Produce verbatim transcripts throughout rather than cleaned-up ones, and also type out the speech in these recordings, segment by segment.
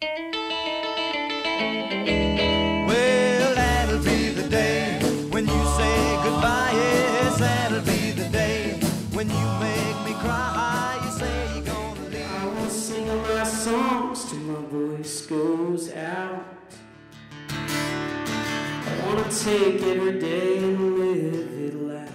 Well, that'll be the day when you say goodbye. Yes, that'll be the day when you make me cry. You say you're gonna leave. I will sing my songs till my voice goes out. I wanna take every day and live it loud.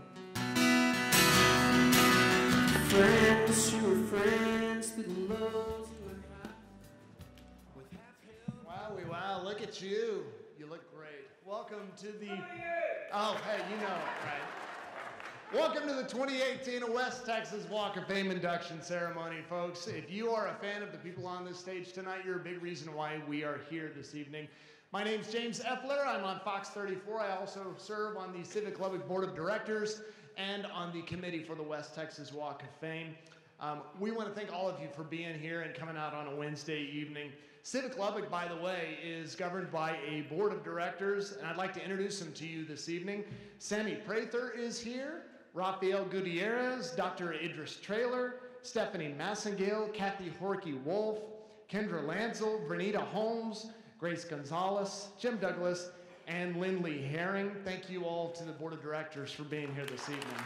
Friends, you were friends through the lows and the highs. Wowie, wow, look at you. You look great. Welcome to the, oh, hey, you know it, right? Welcome to the twenty eighteen West Texas Walk of Fame induction ceremony, folks. If you are a fan of the people on this stage tonight, you're a big reason why we are here this evening. My name's James Effler. I'm on Fox thirty-four. I also serve on the Civic Lubbock Board of Directors and on the committee for the West Texas Walk of Fame. Um, we want to thank all of you for being here and coming out on a Wednesday evening. Civic Lubbock, by the way, is governed by a board of directors, and I'd like to introduce them to you this evening. Sammy Prather is here, Rafael Gutierrez, Doctor Idris Traylor, Stephanie Massengale, Kathy Horkey-Wolf, Kendra Lansel, Vernita Holmes, Grace Gonzalez, Jim Douglas, and Lindley Herring. Thank you all to the board of directors for being here this evening.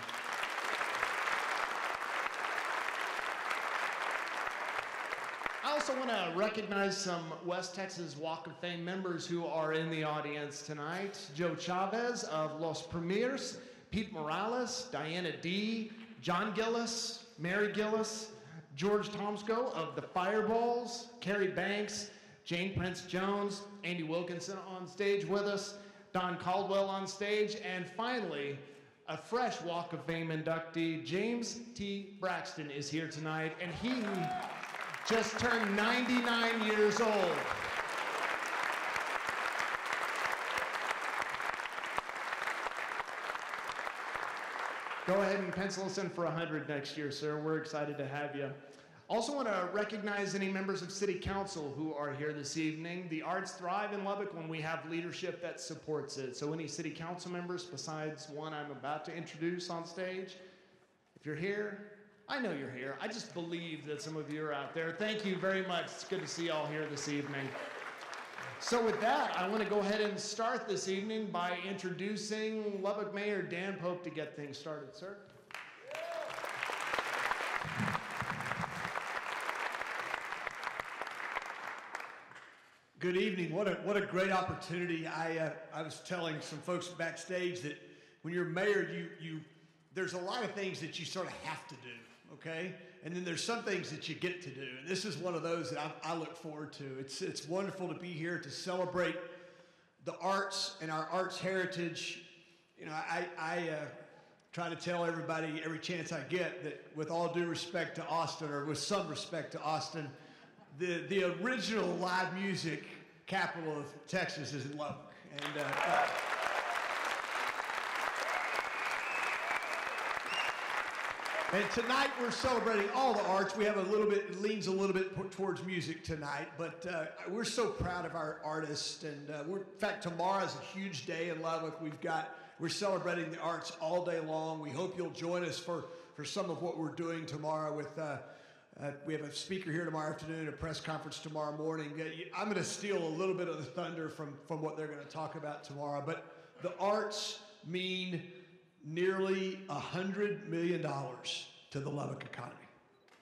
I also want to recognize some West Texas Walk of Fame members who are in the audience tonight. Joe Chavez of Los Premiers, Pete Morales, Diana D., John Gillis, Mary Gillis, George Tomsko of the Fireballs, Carrie Banks, Jane Prince Jones, Andy Wilkinson on stage with us, Don Caldwell on stage, and finally, a fresh Walk of Fame inductee, James T. Braxton is here tonight, and he just turned ninety-nine years old. Go ahead and pencil us in for one hundred next year, sir. We're excited to have you. Also want to recognize any members of City Council who are here this evening. The arts thrive in Lubbock when we have leadership that supports it. So any City Council members besides one I'm about to introduce on stage, if you're here, I know you're here. I just believe that some of you are out there. Thank you very much. It's good to see you all here this evening. So with that, I want to go ahead and start this evening by introducing Lubbock Mayor Dan Pope to get things started, sir. Good evening. What a what a great opportunity. I uh, I was telling some folks backstage that when you're mayor, you you there's a lot of things that you sort of have to do, okay? And then there's some things that you get to do. And this is one of those that I, I look forward to. It's it's wonderful to be here to celebrate the arts and our arts heritage. You know, I I uh, try to tell everybody every chance I get that with all due respect to Austin, or with some respect to Austin, The, the original live music capital of Texas is in Lubbock. And, uh, uh, and tonight we're celebrating all the arts. We have a little bit, it leans a little bit towards music tonight, but uh, we're so proud of our artists. And uh, we're, in fact, tomorrow is a huge day in Lubbock. We've got, we're celebrating the arts all day long. We hope you'll join us for, for some of what we're doing tomorrow with uh, Uh, we have a speaker here tomorrow afternoon, a press conference tomorrow morning. I'm going to steal a little bit of the thunder from, from what they're going to talk about tomorrow. But the arts mean nearly one hundred million dollars to the Lubbock economy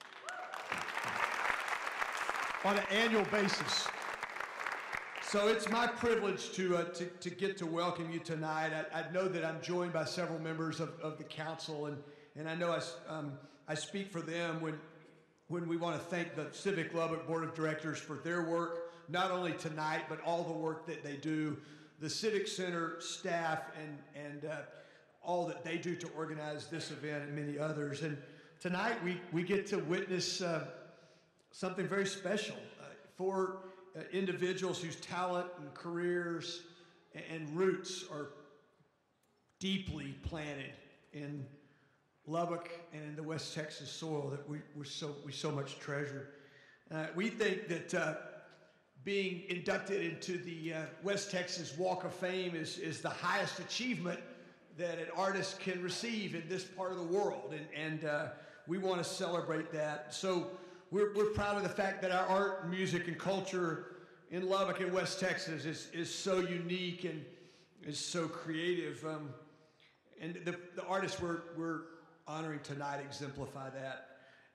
on an annual basis. So it's my privilege to, uh, to, to get to welcome you tonight. I, I know that I'm joined by several members of, of the council, and, and I know I, um, I speak for them when when we want to thank the Civic Lubbock Board of Directors for their work, not only tonight, but all the work that they do, the Civic Center staff, and, and uh, all that they do to organize this event and many others. And tonight we, we get to witness uh, something very special uh, for uh, individuals whose talent and careers and, and roots are deeply planted in Lubbock and in the West Texas soil that we, we, so, we so much treasure. Uh, we think that uh, being inducted into the uh, West Texas Walk of Fame is, is the highest achievement that an artist can receive in this part of the world, and, and uh, we want to celebrate that. So we're, we're proud of the fact that our art, music, and culture in Lubbock and West Texas is, is so unique and is so creative. Um, and the, the artists we're, we're honoring tonight exemplify that.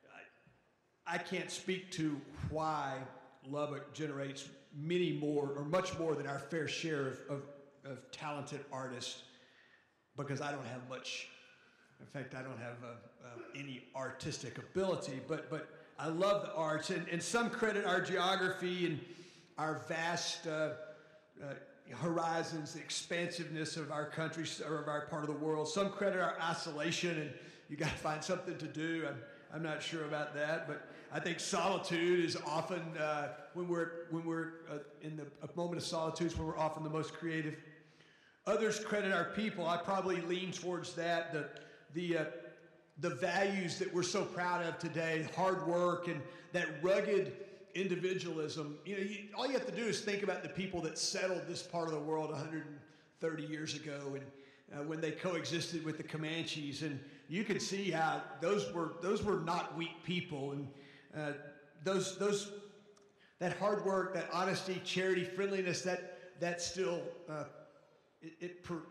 I, I can't speak to why Lubbock generates many more, or much more than our fair share of, of, of talented artists, because I don't have much. In fact, I don't have uh, uh, any artistic ability, but but I love the arts, and, and some credit our geography and our vast uh, uh, horizons, the expansiveness of our country, or of our part of the world. Some credit our isolation, and you got to find something to do. I'm, I'm not sure about that, but I think solitude is often, uh, when we're, when we're uh, in the a moment of solitude is when we're often the most creative. Others credit our people. I probably lean towards that, the, the, uh, the values that we're so proud of today, hard work and that rugged individualism. You know, you, all you have to do is think about the people that settled this part of the world one hundred thirty years ago, and uh, when they coexisted with the Comanches, and you can see how those were those were not weak people, and uh, those those that hard work, that honesty, charity, friendliness, that that still uh, it it, per,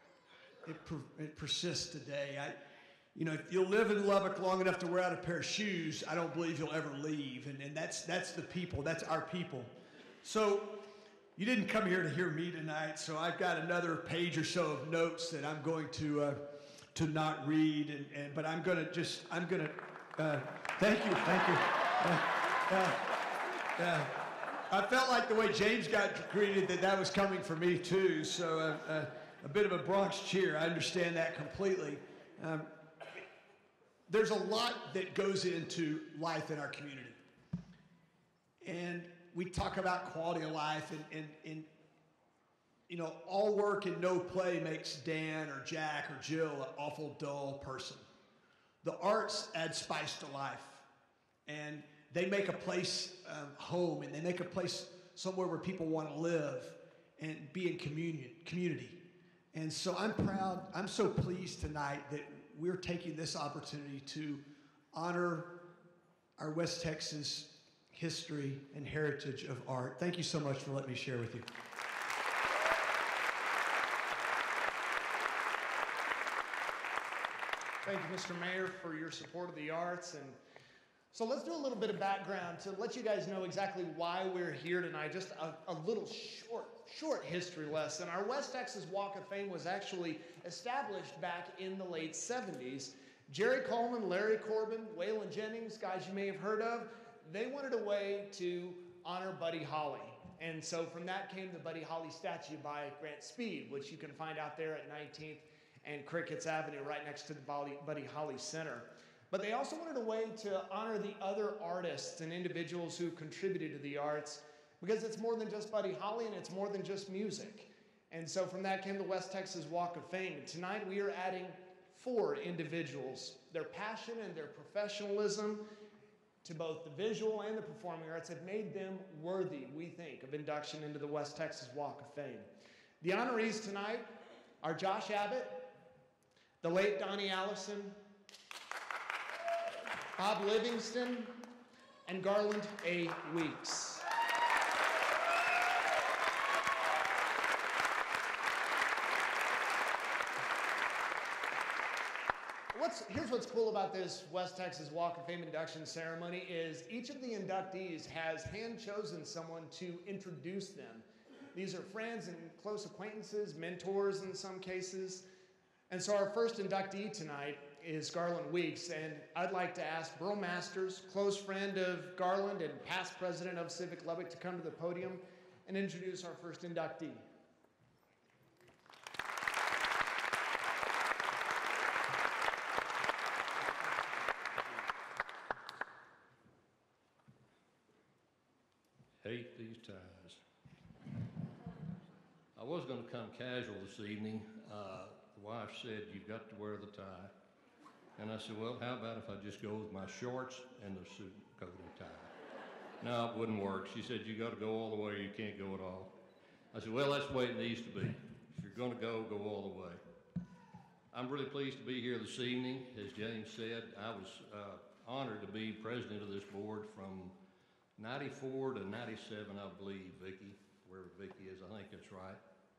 it, per, it persists today. I, you know, if you'll live in Lubbock long enough to wear out a pair of shoes, I don't believe you'll ever leave, and and that's that's the people, that's our people. So you didn't come here to hear me tonight, so I've got another page or so of notes that I'm going to. Uh, to not read, and, and but I'm gonna just, I'm gonna, uh, thank you, thank you. Uh, uh, uh, I felt like the way James got greeted that that was coming for me too, so uh, uh, a bit of a Bronx cheer, I understand that completely. Um, there's a lot that goes into life in our community. And we talk about quality of life, and, and, and you know, all work and no play makes Dan or Jack or Jill an awful dull person. The arts add spice to life, and they make a place um, home, and they make a place somewhere where people want to live and be in communion, community. And so I'm proud, I'm so pleased tonight that we're taking this opportunity to honor our West Texas history and heritage of art. Thank you so much for letting me share with you. Thank you, Mister Mayor, for your support of the arts. And so let's do a little bit of background to let you guys know exactly why we're here tonight. Just a, a little short, short history lesson. Our West Texas Walk of Fame was actually established back in the late seventies. Jerry Coleman, Larry Corbin, Waylon Jennings, guys you may have heard of, they wanted a way to honor Buddy Holly. And so from that came the Buddy Holly statue by Grant Speed, which you can find out there at nineteenth and Crickets Avenue, right next to the Buddy Holly Center. But they also wanted a way to honor the other artists and individuals who contributed to the arts, because it's more than just Buddy Holly, and it's more than just music. And so from that came the West Texas Walk of Fame. And tonight we are adding four individuals. Their passion and their professionalism to both the visual and the performing arts have made them worthy, we think, of induction into the West Texas Walk of Fame. The honorees tonight are Josh Abbott, the late Donnie Allison, Bob Livingston, and Garland A. Weeks. What's, here's what's cool about this West Texas Walk of Fame induction ceremony is each of the inductees has hand-chosen someone to introduce them. These are friends and close acquaintances, mentors in some cases. And so our first inductee tonight is Garland Weeks, and I'd like to ask Burl Masters, close friend of Garland and past president of Civic Lubbock, to come to the podium and introduce our first inductee. Hate these ties. I was going to come casual this evening. Uh, the wife said, you've got to wear the tie. And I said, well, how about if I just go with my shorts and the suit coat and tie? No, it wouldn't work. She said, you got to go all the way or you can't go at all. I said, well, that's the way it needs to be. If you're going to go, go all the way. I'm really pleased to be here this evening. As James said, I was uh, honored to be president of this board from ninety-four to ninety-seven, I believe, Vicki, wherever Vicki is, I think that's right.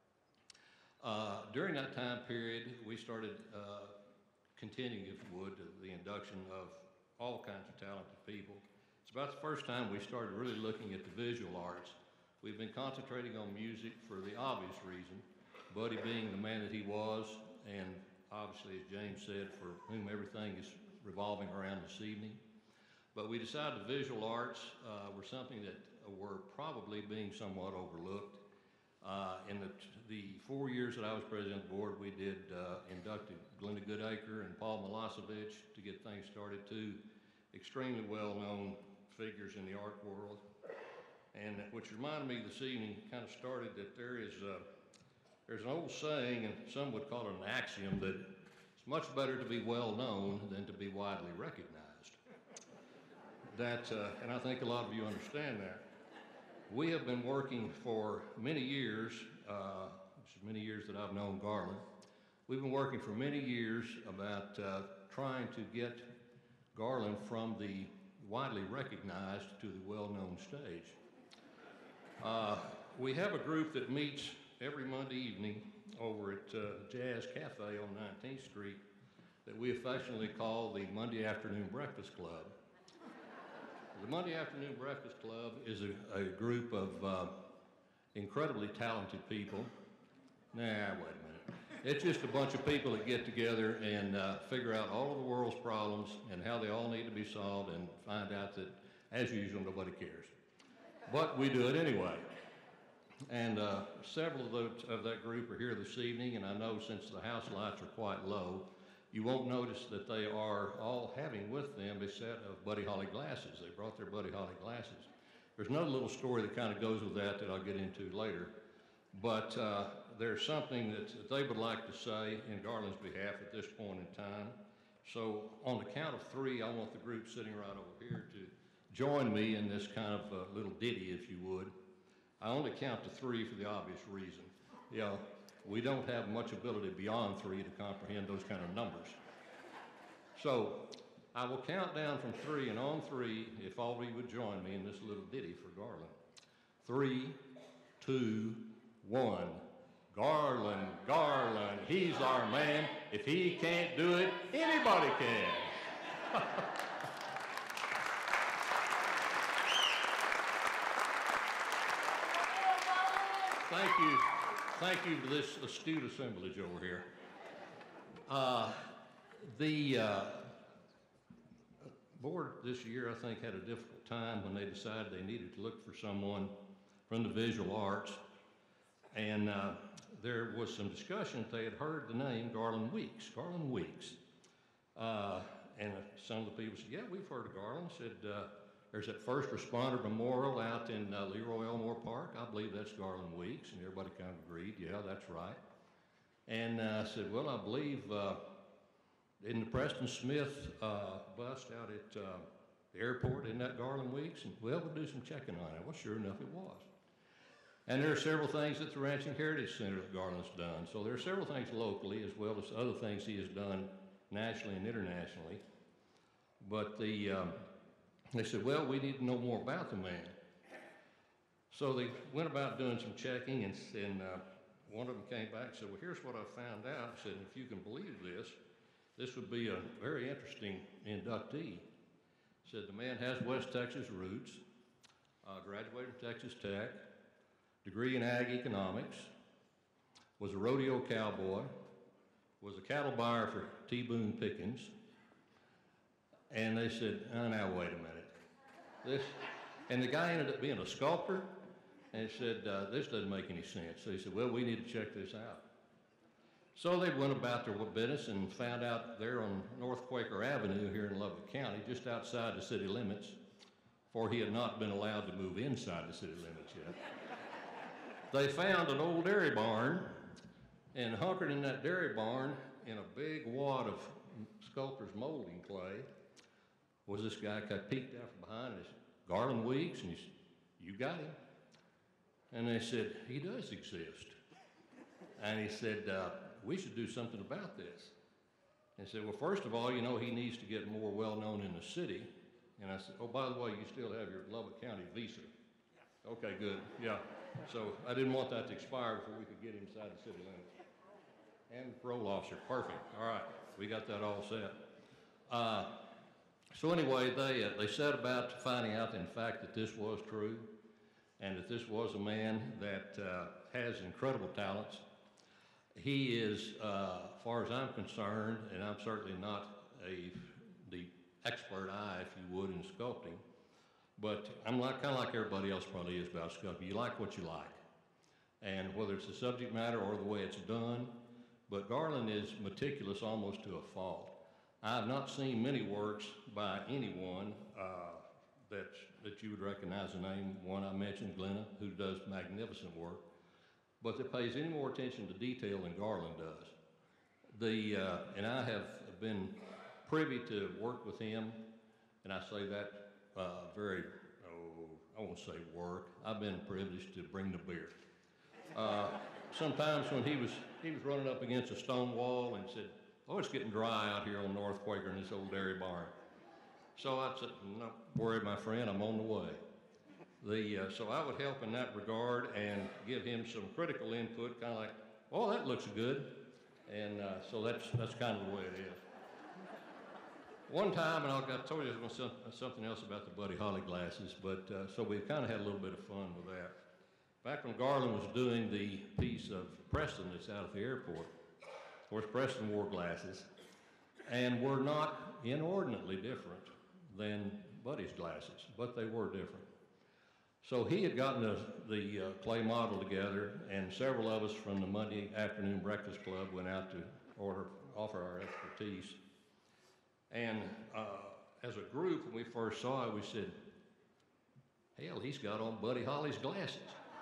Uh, during that time period, we started uh, continuing, if you would, the induction of all kinds of talented people. It's about the first time we started really looking at the visual arts. We've been concentrating on music for the obvious reason, Buddy being the man that he was, and obviously, as James said, for whom everything is revolving around this evening. But we decided the visual arts uh, were something that were probably being somewhat overlooked. Uh, in the, the four years that I was president of the board, we did uh, inducted Glenda Goodacre and Paul Milosevic to get things started, two extremely well-known figures in the art world. And which reminded me this evening, kind of started that there is uh, there's an old saying, and some would call it an axiom, that it's much better to be well known than to be widely recognized. That, uh, and I think a lot of you understand that. We have been working for many years, uh, which is many years that I've known Garland. We've been working for many years about uh, trying to get Garland from the widely recognized to the well-known stage. Uh, we have a group that meets every Monday evening over at uh, Jazz Cafe on nineteenth street that we affectionately call the Monday Afternoon Breakfast Club. The Monday Afternoon Breakfast Club is a, a group of uh, incredibly talented people. Nah, wait a minute. It's just a bunch of people that get together and uh, figure out all of the world's problems and how they all need to be solved, and find out that, as usual, nobody cares. But we do it anyway. And uh, several of, those, of that group are here this evening, and I know since the house lights are quite low, you won't notice that they are all having with them a set of Buddy Holly glasses. They brought their Buddy Holly glasses. There's another little story that kind of goes with that that I'll get into later. But uh, there's something that, that they would like to say in Garland's behalf at this point in time. So on the count of three, I want the group sitting right over here to join me in this kind of uh, little ditty, if you would. I only count to three for the obvious reason. You know, we don't have much ability beyond three to comprehend those kind of numbers. So I will count down from three, and on three, if all of you would join me in this little ditty for Garland. Three, two, one. Garland, Garland, he's our man. If he can't do it, anybody can. Thank you. Thank you to this astute assemblage over here. Uh, the uh, board this year, I think, had a difficult time when they decided they needed to look for someone from the visual arts. And uh, there was some discussion. They had heard the name Garland Weeks, Garland Weeks. Uh, and some of the people said, yeah, we've heard of Garland. Said, uh, there's that first responder memorial out in uh, Leroy Elmore Park. I believe that's Garland Weeks. And everybody kind of agreed, yeah, that's right. And I uh, said, well, I believe uh, in the Preston Smith uh, bust out at uh, the airport, isn't that Garland Weeks? And well, we'll do some checking on it. Well, sure enough, it was. And there are several things at the Ranching Heritage Center that Garland's done. So there are several things locally, as well as other things he has done nationally and internationally. But the, um, they said, well, we need to know more about the man. So they went about doing some checking, and, and uh, one of them came back and said, well, here's what I found out. Said, if you can believe this, this would be a very interesting inductee. Said, the man has West Texas roots, uh, graduated from Texas Tech, degree in ag economics, was a rodeo cowboy, was a cattle buyer for T. Boone Pickens. And they said, oh, now wait a minute. This, and the guy ended up being a sculptor, and he said, uh, this doesn't make any sense. So he said, well, we need to check this out. So they went about their business and found out there on North Quaker Avenue here in Lubbock County, just outside the city limits, for he had not been allowed to move inside the city limits yet. They found an old dairy barn, and hunkered in that dairy barn in a big wad of sculptor's molding clay was this guy kind of peeked out from behind, and he said, Garland Weeks, and he said, you got him. And they said, he does exist. And he said, uh, we should do something about this. And he said, well, first of all, you know, he needs to get more well-known in the city. And I said, oh, by the way, you still have your Lubbock County visa. Yeah. Okay, good, yeah. So I didn't want that to expire before we could get him inside the city limits. And the parole officer, perfect. All right, we got that all set. Uh, so anyway, they, uh, they set about finding out, in fact, that this was true and that this was a man that uh, has incredible talents. He is, uh, as far as I'm concerned, and I'm certainly not a, the expert eye, if you would, in sculpting, but I'm like, kind of like everybody else probably is about sculpting. You like what you like. And whether it's the subject matter or the way it's done, but Garland is meticulous almost to a fault. I have not seen many works by anyone uh, that, that you would recognize the name. One I mentioned, Glenna, who does magnificent work, but that pays any more attention to detail than Garland does. The, uh, and I have been privy to work with him, and I say that uh, very, oh, I won't say work, I've been privileged to bring the beer. Uh, sometimes when he was, he was running up against a stone wall and said, oh, it's getting dry out here on North Quaker in this old dairy barn. So I said, don't worry, my friend, I'm on the way. The, uh, so I would help in that regard and give him some critical input, kind of like, oh, that looks good. And uh, so that's, that's kind of the way it is. One time, and I'll, I told you something else about the Buddy Holly glasses, but uh, so we kind of had a little bit of fun with that. Back when Garland was doing the piece of Preston that's out at the airport, of course, Preston wore glasses, and were not inordinately different than Buddy's glasses, but they were different. So he had gotten the, the uh, clay model together, and several of us from the Monday afternoon breakfast club went out to order, offer our expertise. And uh, as a group, when we first saw it, we said, hell, he's got on Buddy Holly's glasses.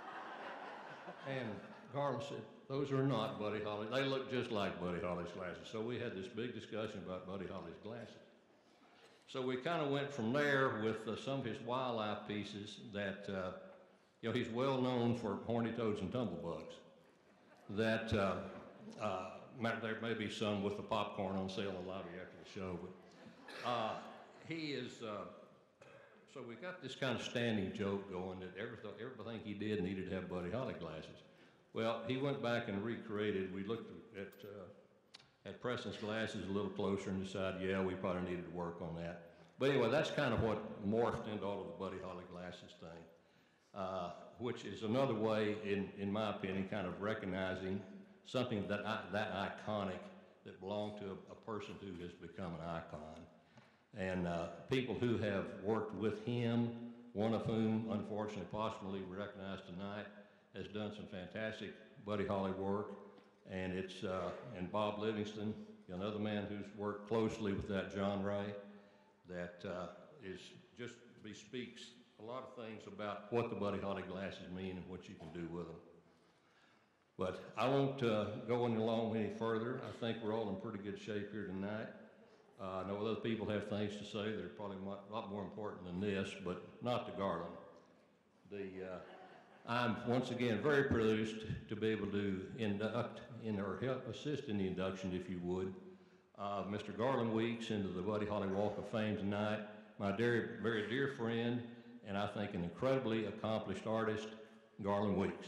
And Garland said, those are not Buddy Holly. They look just like Buddy Holly's glasses. So we had this big discussion about Buddy Holly's glasses. So we kind of went from there with uh, some of his wildlife pieces that, uh, you know, he's well known for horny toads and tumblebugs. That, uh, uh, there may be some with the popcorn on sale in the lobby after the show, but uh, he is, uh, so we got this kind of standing joke going that everything, everything he did needed to have Buddy Holly glasses. Well, he went back and recreated. We looked at, uh, at Preston's glasses a little closer and decided, yeah, we probably needed to work on that. But anyway, that's kind of what morphed into all of the Buddy Holly glasses thing, uh, which is another way, in, in my opinion, kind of recognizing something that, I, that iconic that belonged to a, a person who has become an icon. And uh, people who have worked with him, one of whom, unfortunately, possibly recognized tonight, has done some fantastic Buddy Holly work. And it's, uh, and Bob Livingston, another man who's worked closely with that John Ray, that uh, is just bespeaks a lot of things about what the Buddy Holly glasses mean and what you can do with them. But I won't uh, go any along any further. I think we're all in pretty good shape here tonight. Uh, I know other people have things to say that are probably a lot more important than this, but not to Garland. The, uh, I'm once again very privileged to be able to induct in or help assist in the induction, if you would, uh, Mister Garland Weeks into the Buddy Holly Walk of Fame tonight. My dear, very dear friend, and I think an incredibly accomplished artist, Garland Weeks.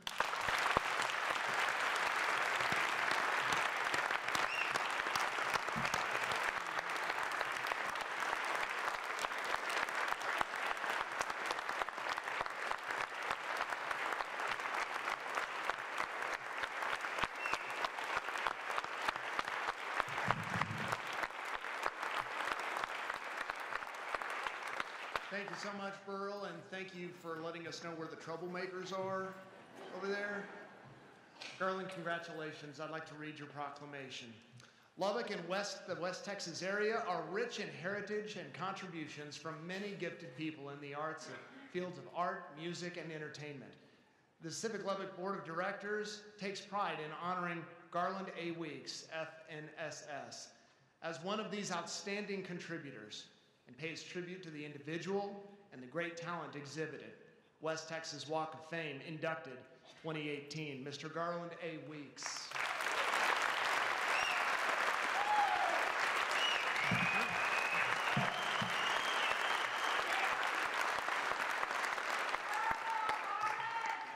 Thank you so much, Burl, and thank you for letting us know where the troublemakers are over there. Garland, congratulations. I'd like to read your proclamation. Lubbock and West, the West Texas area are rich in heritage and contributions from many gifted people in the arts and fields of art, music, and entertainment. The Civic Lubbock Board of Directors takes pride in honoring Garland A. Weeks, F N S S, as one of these outstanding contributors, and pays tribute to the individual and the great talent exhibited. West Texas Walk of Fame, inducted twenty eighteen, Mister Garland A. Weeks.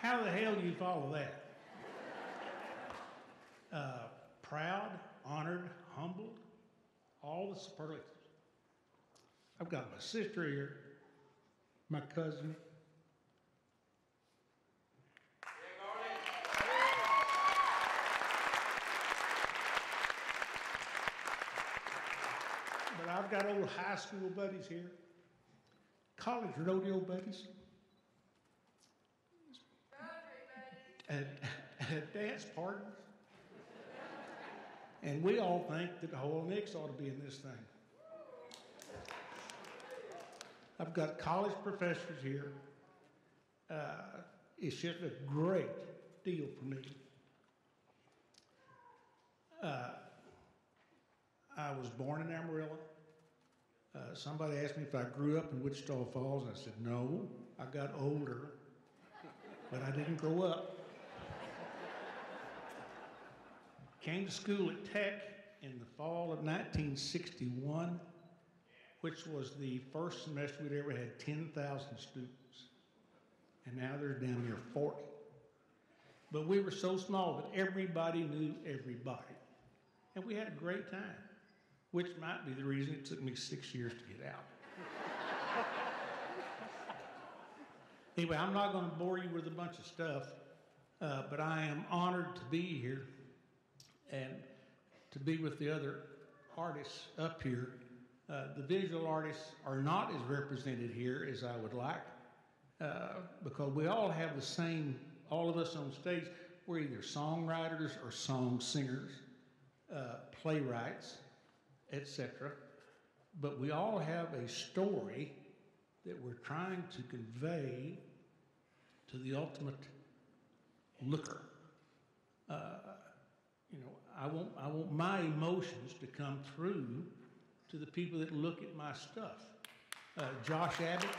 How the hell do you follow that? Uh, proud, honored, humbled, all the superlatives. I've got my sister here, my cousin. But I've got old high school buddies here, college rodeo buddies, and, and dance partners. And we all think that the whole Nicks ought to be in this thing. I've got college professors here. Uh, it's just a great deal for me. Uh, I was born in Amarillo. Uh, somebody asked me if I grew up in Wichita Falls, and I said, no, I got older, but I didn't grow up. Came to school at Tech in the fall of nineteen sixty-one, which was the first semester we'd ever had ten thousand students. And now there's down near forty. But we were so small that everybody knew everybody. And we had a great time, which might be the reason it took me six years to get out. Anyway, I'm not going to bore you with a bunch of stuff, uh, but I am honored to be here and to be with the other artists up here. Uh, the visual artists are not as represented here as I would like, uh, because we all have the same, all of us on stage, we're either songwriters or song singers, uh, playwrights, et cetera. But we all have a story that we're trying to convey to the ultimate looker. Uh, you know, I want, I want my emotions to come through to the people that look at my stuff. Uh, Josh Abbott.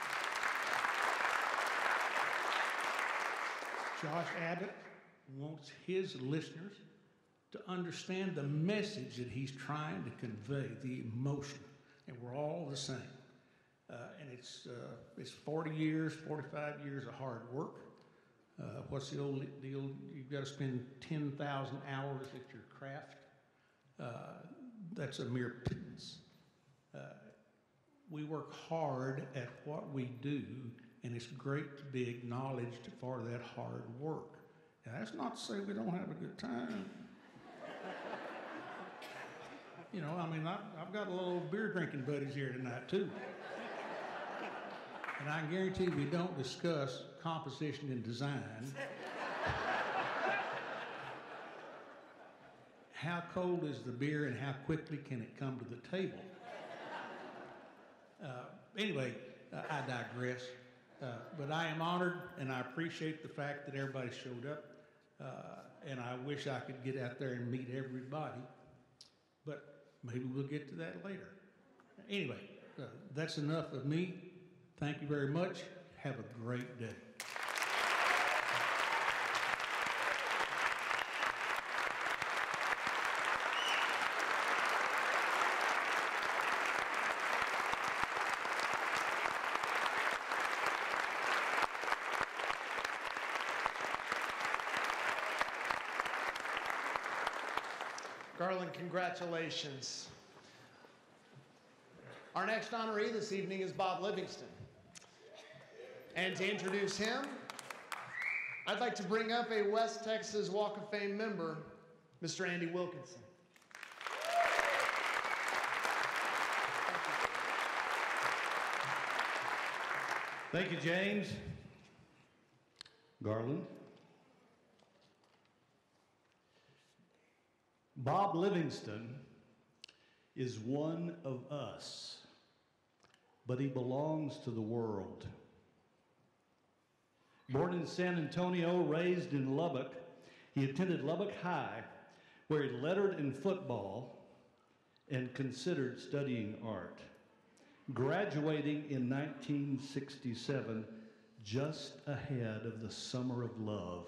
Josh Abbott wants his listeners to understand the message that he's trying to convey, the emotion, and we're all the same. Uh, and it's uh, it's forty years, forty-five years of hard work. Uh, what's the old deal? You've got to spend ten thousand hours at your craft. Uh, that's a mere pittance. Uh, we work hard at what we do, and it's great to be acknowledged for that hard work. Now, that's not to say we don't have a good time. You know, I mean, I've, I've got a little beer drinking buddies here tonight, too. And I guarantee we don't discuss composition and design. How cold is the beer and how quickly can it come to the table? Uh, anyway, uh, I digress. Uh, but I am honored and I appreciate the fact that everybody showed up. Uh, and I wish I could get out there and meet everybody. But maybe we'll get to that later. Anyway, uh, that's enough of me. Thank you very much. Have a great day. Garland, congratulations. Our next honoree this evening is Bob Livingston. And to introduce him, I'd like to bring up a West Texas Walk of Fame member, Mister Andy Wilkinson. Thank you, James. Garland. Bob Livingston is one of us, but he belongs to the world. Born in San Antonio, raised in Lubbock, he attended Lubbock High, where he lettered in football and considered studying art, graduating in nineteen sixty-seven, just ahead of the Summer of Love.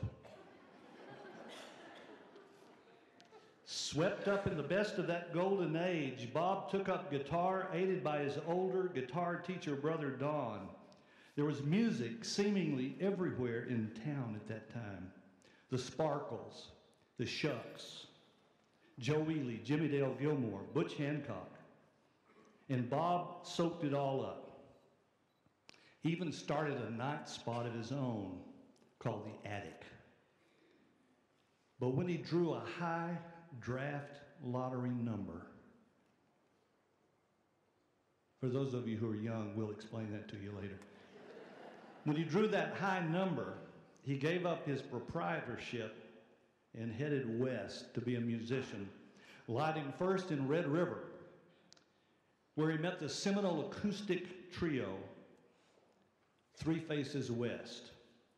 Swept up in the best of that golden age, Bob took up guitar, aided by his older guitar teacher brother Don, There was music seemingly everywhere in town at that time. The Sparkles, the Shucks, Joe Ely, Jimmy Dale Gilmore, Butch Hancock. And Bob soaked it all up. He even started a night spot of his own called The Attic. But when he drew a high draft lottery number, for those of you who are young, we'll explain that to you later. When he drew that high number, he gave up his proprietorship and headed west to be a musician, lighting first in Red River, where he met the seminal acoustic trio, Three Faces West,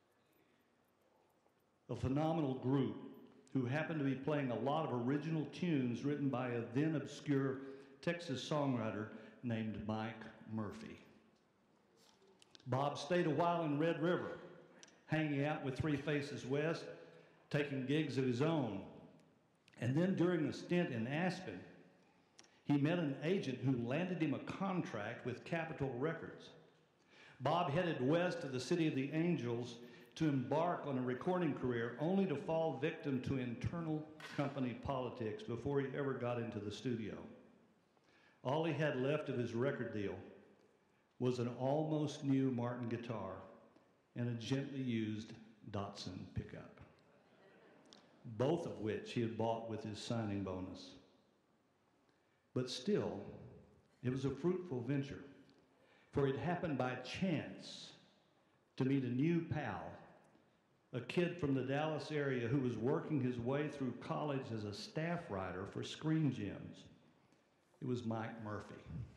a phenomenal group who happened to be playing a lot of original tunes written by a then obscure Texas songwriter named Mike Murphy. Bob stayed a while in Red River, hanging out with Three Faces West, taking gigs of his own. And then during a stint in Aspen, he met an agent who landed him a contract with Capitol Records. Bob headed west to the City of the Angels to embark on a recording career, only to fall victim to internal company politics before he ever got into the studio. All he had left of his record deal was an almost new Martin guitar and a gently used Datsun pickup, both of which he had bought with his signing bonus. But still, it was a fruitful venture, for it happened by chance to meet a new pal, a kid from the Dallas area who was working his way through college as a staff writer for Screen Gems. It was Mike Murphy.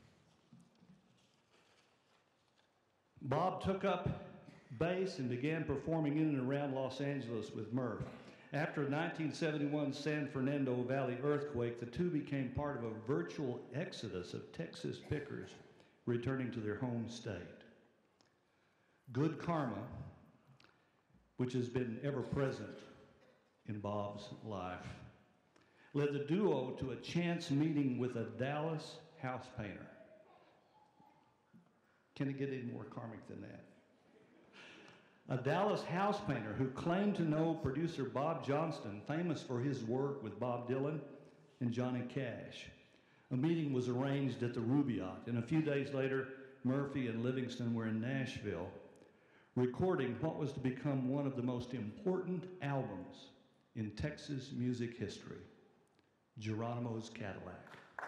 Bob took up bass and began performing in and around Los Angeles with Murph. After a nineteen seventy-one San Fernando Valley earthquake, the two became part of a virtual exodus of Texas pickers returning to their home state. Good karma, which has been ever present in Bob's life, led the duo to a chance meeting with a Dallas house painter. Can it get any more karmic than that? A Dallas house painter who claimed to know producer Bob Johnston, famous for his work with Bob Dylan and Johnny Cash. A meeting was arranged at the Rubaiyat, and a few days later, Murphy and Livingston were in Nashville, recording what was to become one of the most important albums in Texas music history, Geronimo's Cadillac.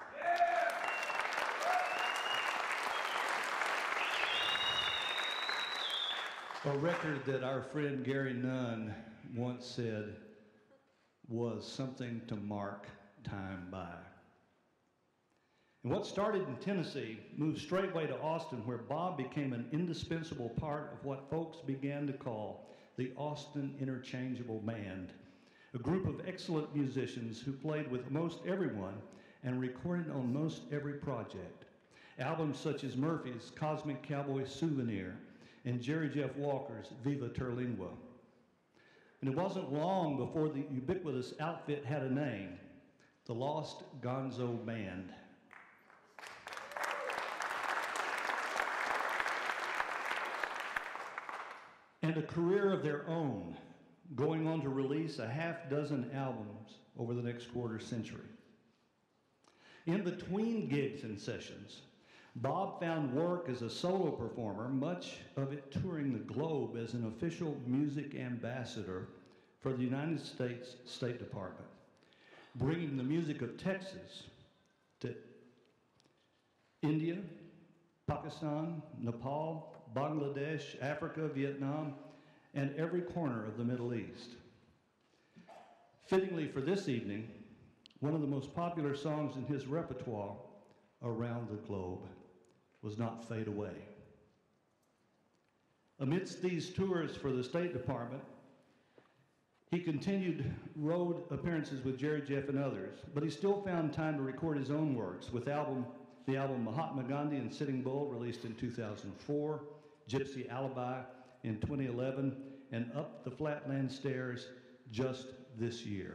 A record that our friend Gary Nunn once said was something to mark time by. And what started in Tennessee moved straightway to Austin, where Bob became an indispensable part of what folks began to call the Austin Interchangeable Band, a group of excellent musicians who played with most everyone and recorded on most every project. Albums such as Murphy's Cosmic Cowboy Souvenir and Jerry Jeff Walker's Viva Terlingua. And it wasn't long before the ubiquitous outfit had a name, the Lost Gonzo Band. And a career of their own, going on to release a half dozen albums over the next quarter century. In between gigs and sessions, Bob found work as a solo performer, much of it touring the globe as an official music ambassador for the United States State Department, bringing the music of Texas to India, Pakistan, Nepal, Bangladesh, Africa, Vietnam, and every corner of the Middle East. Fittingly for this evening, one of the most popular songs in his repertoire, Around the Globe, was Not Fade Away. Amidst these tours for the State Department, he continued road appearances with Jerry Jeff and others, but he still found time to record his own works with album, the album Mahatma Gandhi and Sitting Bull, released in two thousand four, Gypsy Alibi in twenty eleven, and Up the Flatland Stairs just this year.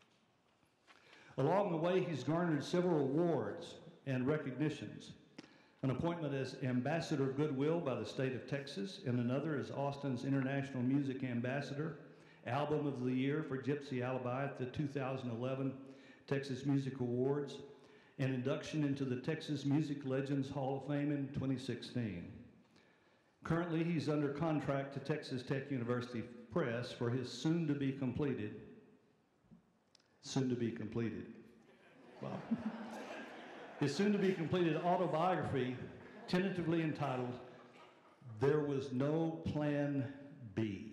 Along the way, he's garnered several awards and recognitions. an appointment as Ambassador of Goodwill by the state of Texas, and another as Austin's International Music Ambassador, Album of the Year for Gypsy Alibi at the two thousand eleven Texas Music Awards, and induction into the Texas Music Legends Hall of Fame in twenty sixteen. Currently, he's under contract to Texas Tech University Press for his soon-to-be completed, soon-to-be completed, wow. His soon-to-be completed autobiography, tentatively entitled, There Was No Plan B.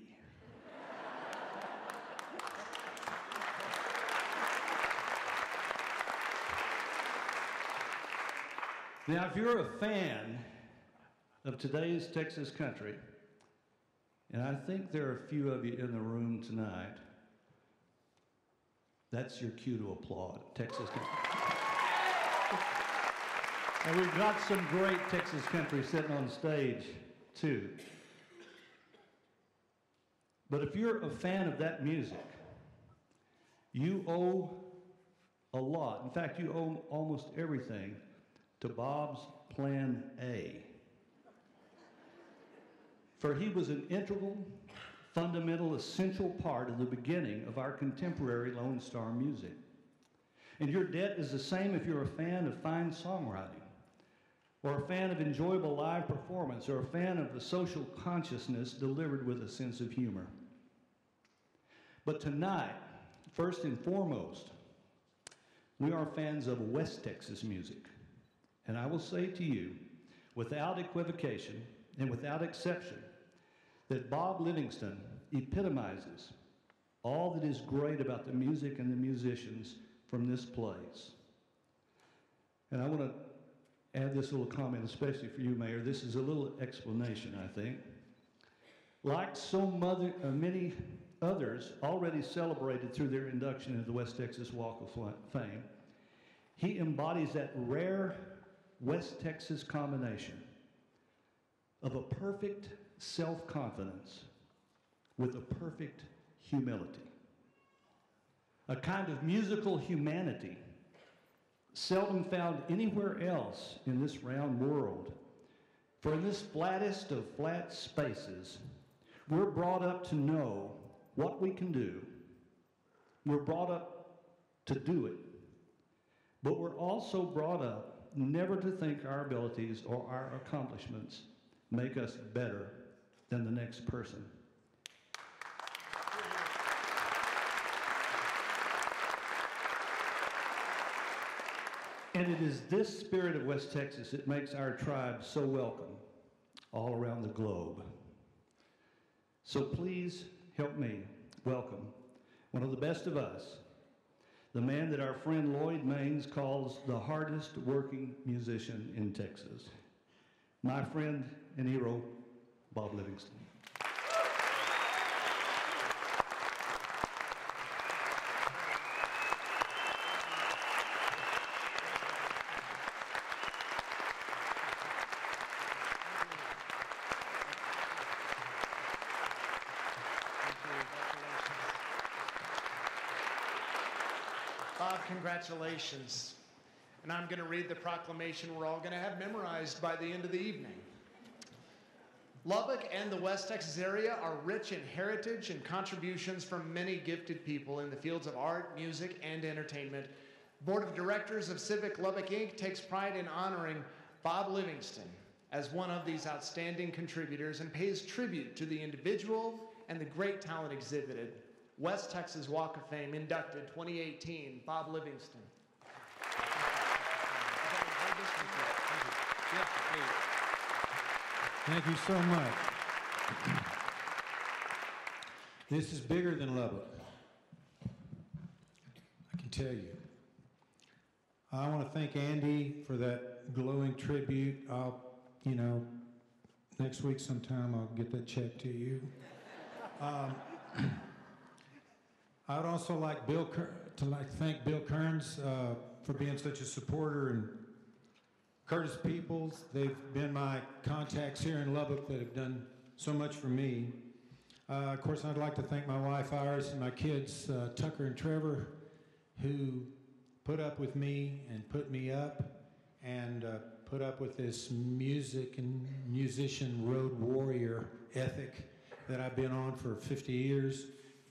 Now, if you're a fan of today's Texas country, and I think there are a few of you in the room tonight, that's your cue to applaud, Texas country. And we've got some great Texas country sitting on stage, too. But if you're a fan of that music, you owe a lot. In fact, you owe almost everything to Bob's Plan A. For he was an integral, fundamental, essential part of the beginning of our contemporary Lone Star music. And your debt is the same if you're a fan of fine songwriting, or a fan of enjoyable live performance, or a fan of the social consciousness delivered with a sense of humor. But tonight, first and foremost, we are fans of West Texas music. And I will say to you, without equivocation and without exception, that Bob Livingston epitomizes all that is great about the music and the musicians from this place. And I want to add this little comment, especially for you, Mayor. This is a little explanation, I think. Like so mother, uh, many others already celebrated through their induction into the West Texas Walk of Fame, he embodies that rare West Texas combination of a perfect self-confidence with a perfect humility. A kind of musical humanity seldom found anywhere else in this round world. For in this flattest of flat spaces, we're brought up to know what we can do. We're brought up to do it. But we're also brought up never to think our abilities or our accomplishments make us better than the next person. And it is this spirit of West Texas that makes our tribe so welcome all around the globe. So please help me welcome one of the best of us, the man that our friend Lloyd Maines calls the hardest working musician in Texas, my friend and hero, Bob Livingston. Bob, congratulations. And I'm going to read the proclamation we're all going to have memorized by the end of the evening. Lubbock and the West Texas area are rich in heritage and contributions from many gifted people in the fields of art, music, and entertainment. Board of Directors of Civic Lubbock, Incorporated takes pride in honoring Bob Livingston as one of these outstanding contributors and pays tribute to the individual and the great talent exhibited. West Texas Walk of Fame inducted twenty eighteen, Bob Livingston. Thank you so much. This is bigger than Lubbock, I can tell you. I want to thank Andy for that glowing tribute. I'll, you know, next week sometime I'll get that check to you. Um, I would also like Bill Ker- to like thank Bill Kearns uh, for being such a supporter, and Curtis Peoples. They've been my contacts here in Lubbock that have done so much for me. Uh, of course, I'd like to thank my wife Iris and my kids uh, Tucker and Trevor, who put up with me and put me up, and uh, put up with this music and musician road warrior ethic that I've been on for fifty years.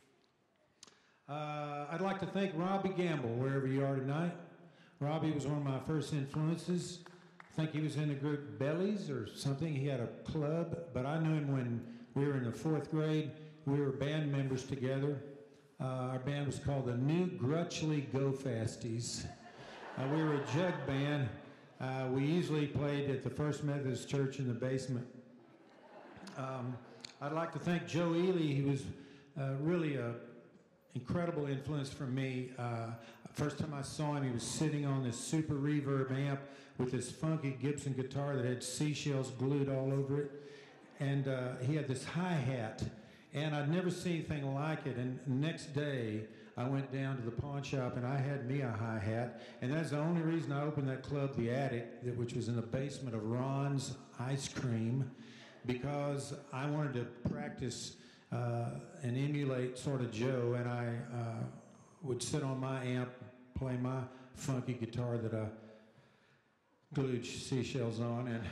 Uh, I'd like to thank Robbie Gamble, wherever you are tonight. Robbie was one of my first influences. I think he was in the group Bellies or something. He had a club, but I knew him when we were in the fourth grade. We were band members together. Uh, our band was called the New Grutchley Go Fasties. Uh, we were a jug band. Uh, we usually played at the First Methodist Church in the basement. Um, I'd like to thank Joe Ely. He was uh, really an incredible influence for me. Uh, first time I saw him, he was sitting on this super reverb amp with this funky Gibson guitar that had seashells glued all over it. And uh, he had this hi-hat, and I'd never seen anything like it. And the next day, I went down to the pawn shop, and I had me a hi-hat. And that's the only reason I opened that club, The Attic, that, which was in the basement of Ron's Ice Cream, because I wanted to practice uh, and emulate sort of Joe, and I uh, would sit on my amp, play my funky guitar that I glued seashells on, and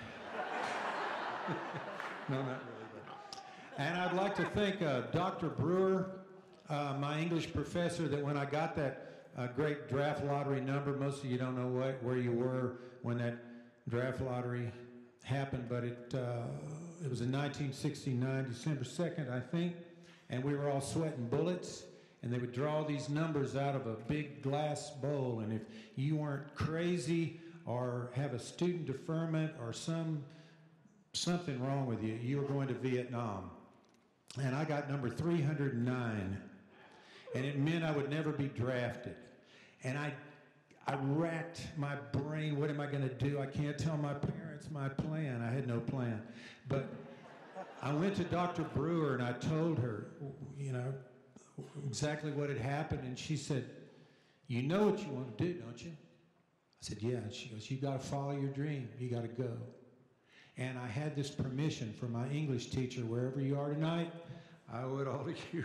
no, not really. But. And I'd like to thank uh, Doctor Brewer, uh, my English professor, that when I got that uh, great draft lottery number, most of you don't know what, where you were when that draft lottery happened, but it uh, it was in nineteen sixty-nine, December second, I think, and we were all sweating bullets, and they would draw these numbers out of a big glass bowl, and if you weren't crazy or have a student deferment or some something wrong with you, you were going to Vietnam. And I got number three hundred nine, and it meant I would never be drafted. And I I racked my brain, what am I going to do? I can't tell my parents my plan. I had no plan. But I went to Doctor Brewer and I told her, you know, exactly what had happened. And she said, you know what you want to do, don't you? I said, yeah. And she goes, you got to follow your dream. You got to go. And I had this permission from my English teacher, wherever you are tonight, I owe it all to you.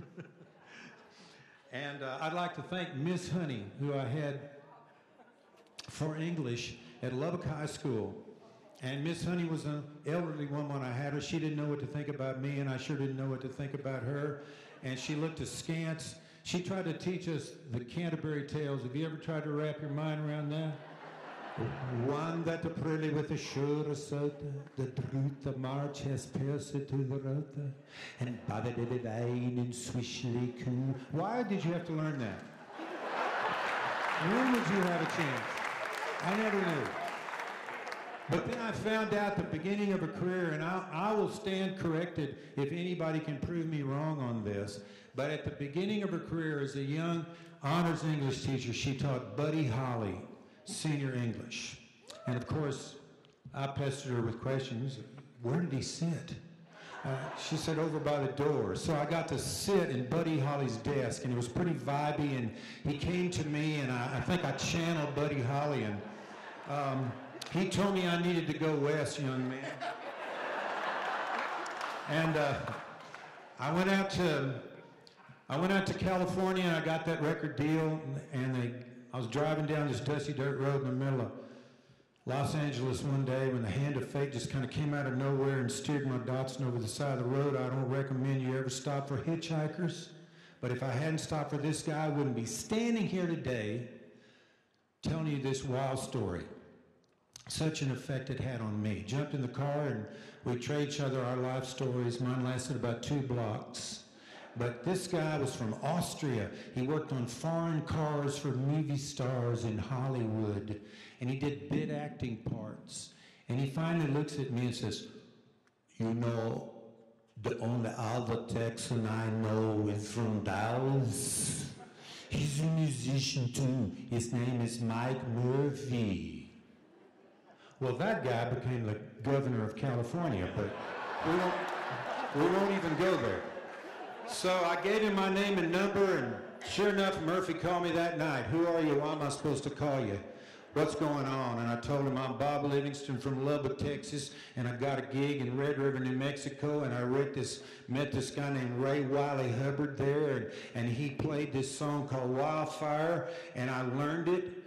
And uh, I'd like to thank Miss Honey, who I had for English at Lubbock High School. And Miss Honey was an elderly woman when I had her. She didn't know what to think about me, and I sure didn't know what to think about her. And she looked askance. She tried to teach us the Canterbury Tales. Have you ever tried to wrap your mind around that? One that the pretty with the sure soda, the truth the march has pierced to the road, and by the divine and swishly cool. Why did you have to learn that? When would you have a chance? I never knew. But then I found out the beginning of a career, and I, I will stand corrected if anybody can prove me wrong on this. But at the beginning of her career as a young honors English teacher, she taught Buddy Holly senior English. And of course, I pestered her with questions. Where did he sit? Uh, she said over by the door. So I got to sit in Buddy Holly's desk, and it was pretty vibey, and he came to me, and I, I think I channeled Buddy Holly, and um, he told me I needed to go west, young man. And uh, I went out to I went out to California, and I got that record deal, and they I was driving down this dusty dirt road in the middle of Los Angeles one day when the hand of fate just kind of came out of nowhere and steered my Datsun over the side of the road. I don't recommend you ever stop for hitchhikers, but if I hadn't stopped for this guy, I wouldn't be standing here today telling you this wild story. Such an effect it had on me. Jumped in the car and we traded each other our life stories. Mine lasted about two blocks. But this guy was from Austria. He worked on foreign cars for movie stars in Hollywood. And he did bit acting parts. And he finally looks at me and says, you know, the only other Texan I know is from Dallas. He's a musician too. His name is Mike Murphy. Well, that guy became the governor of California, but we won't, we won't even go there. So I gave him my name and number, and sure enough, Murphy called me that night. Who are you? Why am I supposed to call you? What's going on? And I told him I'm Bob Livingston from Lubbock, Texas, and I got a gig in Red River, New Mexico, and I read this, met this guy named Ray Wiley Hubbard there, and, and he played this song called Wildfire, and I learned it,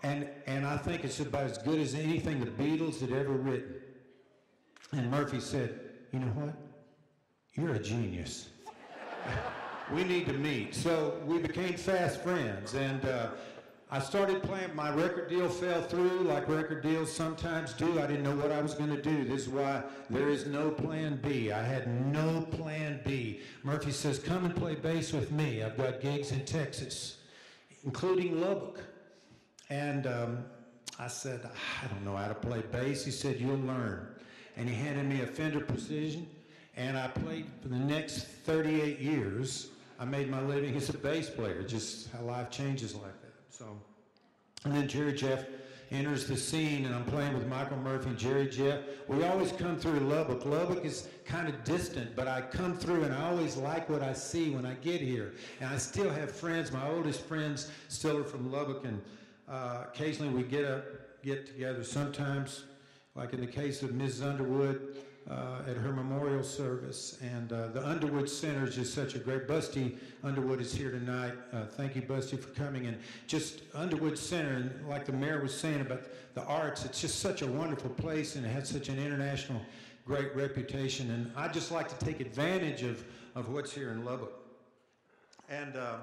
And, and I think it's about as good as anything the Beatles had ever written. And Murphy said, you know what? You're a genius. We need to meet. So we became fast friends. And uh, I started playing. My record deal fell through like record deals sometimes do. I didn't know what I was going to do. This is why there is no plan B. I had no plan B. Murphy says, come and play bass with me. I've got gigs in Texas, including Lubbock. And um, I said, I don't know how to play bass. He said, you'll learn. And he handed me a Fender Precision, and I played for the next thirty-eight years. I made my living as a bass player, just how life changes like that. So, and then Jerry Jeff enters the scene, and I'm playing with Michael Murphy and Jerry Jeff. We always come through Lubbock. Lubbock is kind of distant, but I come through, and I always like what I see when I get here. And I still have friends. My oldest friends still are from Lubbock, and uh, occasionally we get up, get together. Sometimes, like in the case of Missus Underwood, Uh, at her memorial service. And uh, the Underwood Center is just such a great, Busty Underwood is here tonight. Uh, thank you, Busty, for coming. And just Underwood Center, and like the mayor was saying about the arts, it's just such a wonderful place, and it has such an international great reputation. And I just like to take advantage of, of what's here in Lubbock. And uh,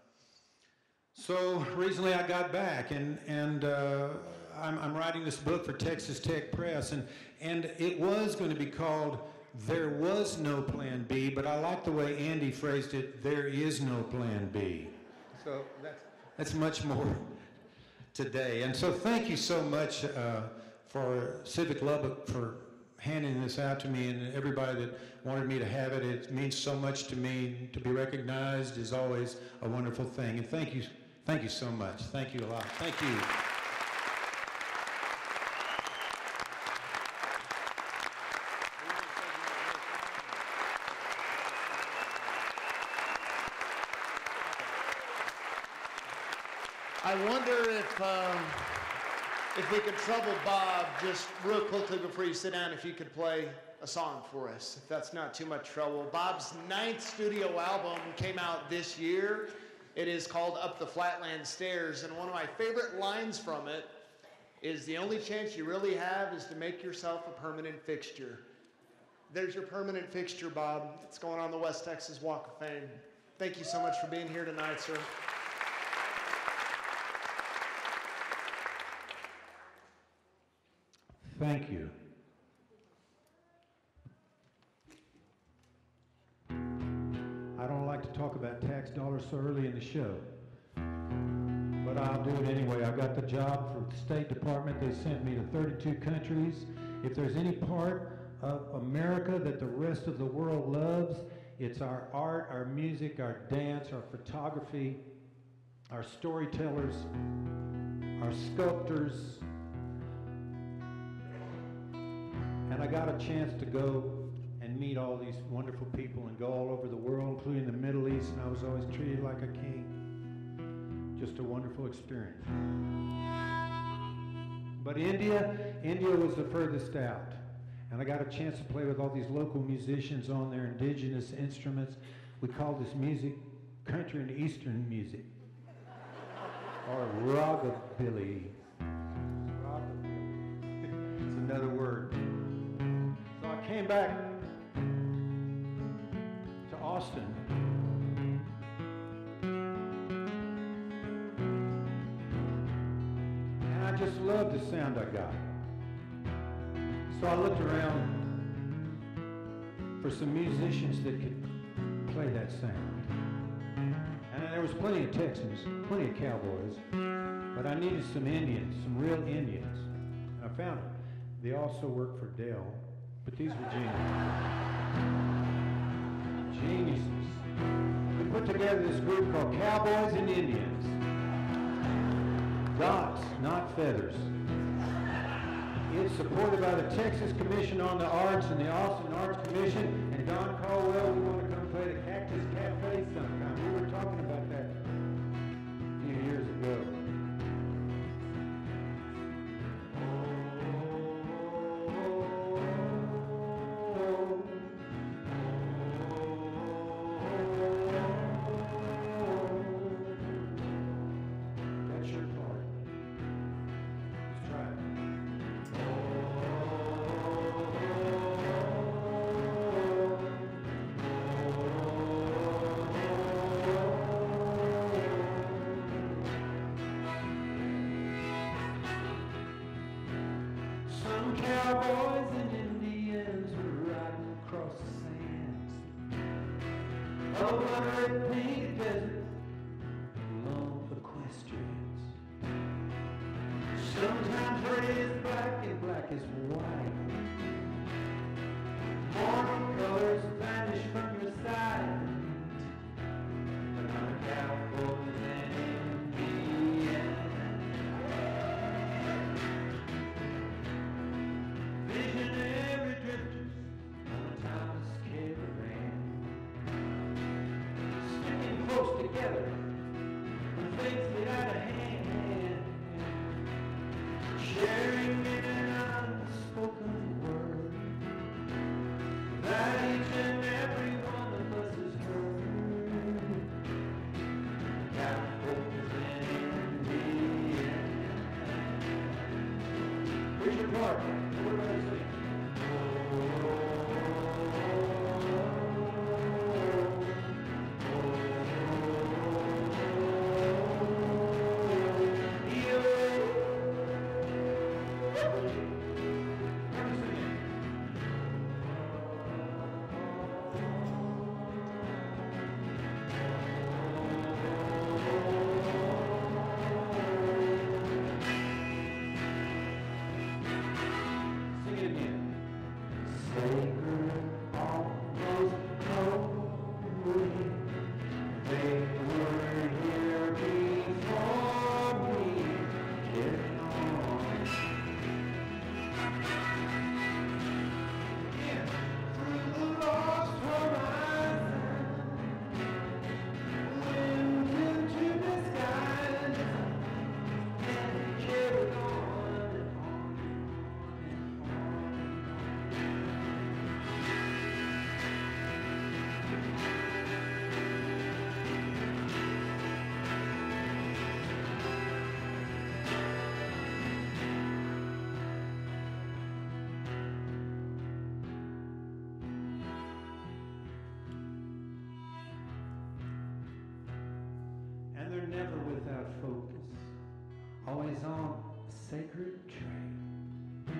so recently I got back, and, and uh, I'm, I'm writing this book for Texas Tech Press, and And it was going to be called There Was No Plan B, but I like the way Andy phrased it, There Is No Plan B. So that's, that's much more today. And so thank you so much uh, for Civic Lubbock for handing this out to me, and everybody that wanted me to have it. It means so much to me. To be recognized is always a wonderful thing. And thank you, thank you so much. Thank you a lot. Thank you. I wonder if um, if we could trouble Bob just real quickly before you sit down, if you could play a song for us, if that's not too much trouble. Bob's ninth studio album came out this year. It is called Up the Flatland Stairs, and one of my favorite lines from it is, the only chance you really have is to make yourself a permanent fixture. There's your permanent fixture, Bob. It's going on the West Texas Walk of Fame. Thank you so much for being here tonight, sir. Thank you. I don't like to talk about tax dollars so early in the show, but I'll do it anyway. I got the job for the State Department. They sent me to thirty-two countries. If there's any part of America that the rest of the world loves, it's our art, our music, our dance, our photography, our storytellers, our sculptors. And I got a chance to go and meet all these wonderful people and go all over the world, including the Middle East, and I was always treated like a king. Just a wonderful experience. But India, India was the furthest out. And I got a chance to play with all these local musicians on their indigenous instruments. We call this music country and eastern music, or ragabilly. It's another word. So I came back to Austin. And I just loved the sound I got. So I looked around for some musicians that could play that sound. And there was plenty of Texans, plenty of cowboys, but I needed some Indians, some real Indians. And I found them. They also work for Dell, but these were geniuses. Geniuses. We put together this group called Cowboys and Indians. Dots, not feathers. It's supported by the Texas Commission on the Arts and the Austin Arts Commission. And Don Caldwell, we want to come play the Cactus Cafe sometime. We were talking about that a few years ago. That's your part. blood-red painted desert, long equestrians. Sometimes red is black and black is white. Morning colors vanish from your sight. Another cowboys and Indians. Visionary drifters on a timeless caravan, sticking close together when things get out of hand, sharing in an unspoken word that each and every one of us has heard. Cowboys and Indians. Richard Clark, everybody sing. Sing it again. Sacred almost holy, they were here before me. Carry on. Yeah, through the lost horizon, went into the skies, and carried on and on and on and on. And they're never without focus, always on a sacred trail.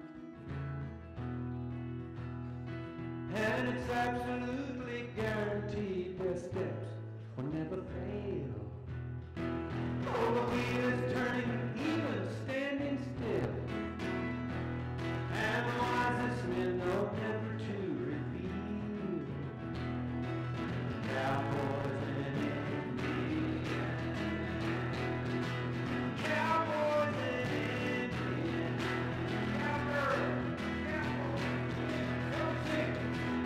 And it's absolutely guaranteed their steps will never fail. Oh, the wheel is turning, even standing still. And the wisest men know never to reveal. Cowboys and Indians. Cowboys and Indians. Cowboys, cowboys. Come sing.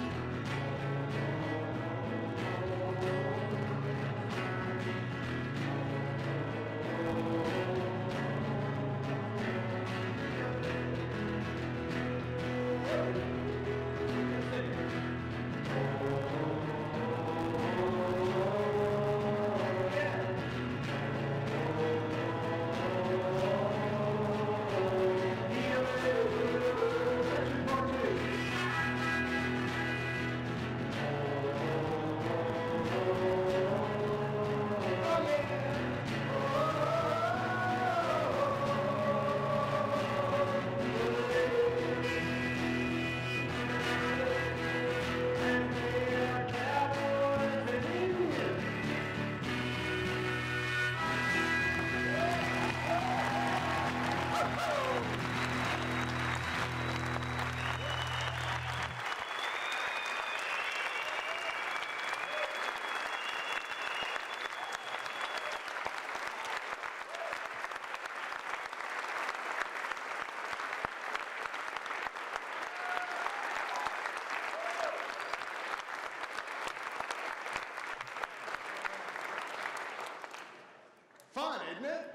Fun, isn't it?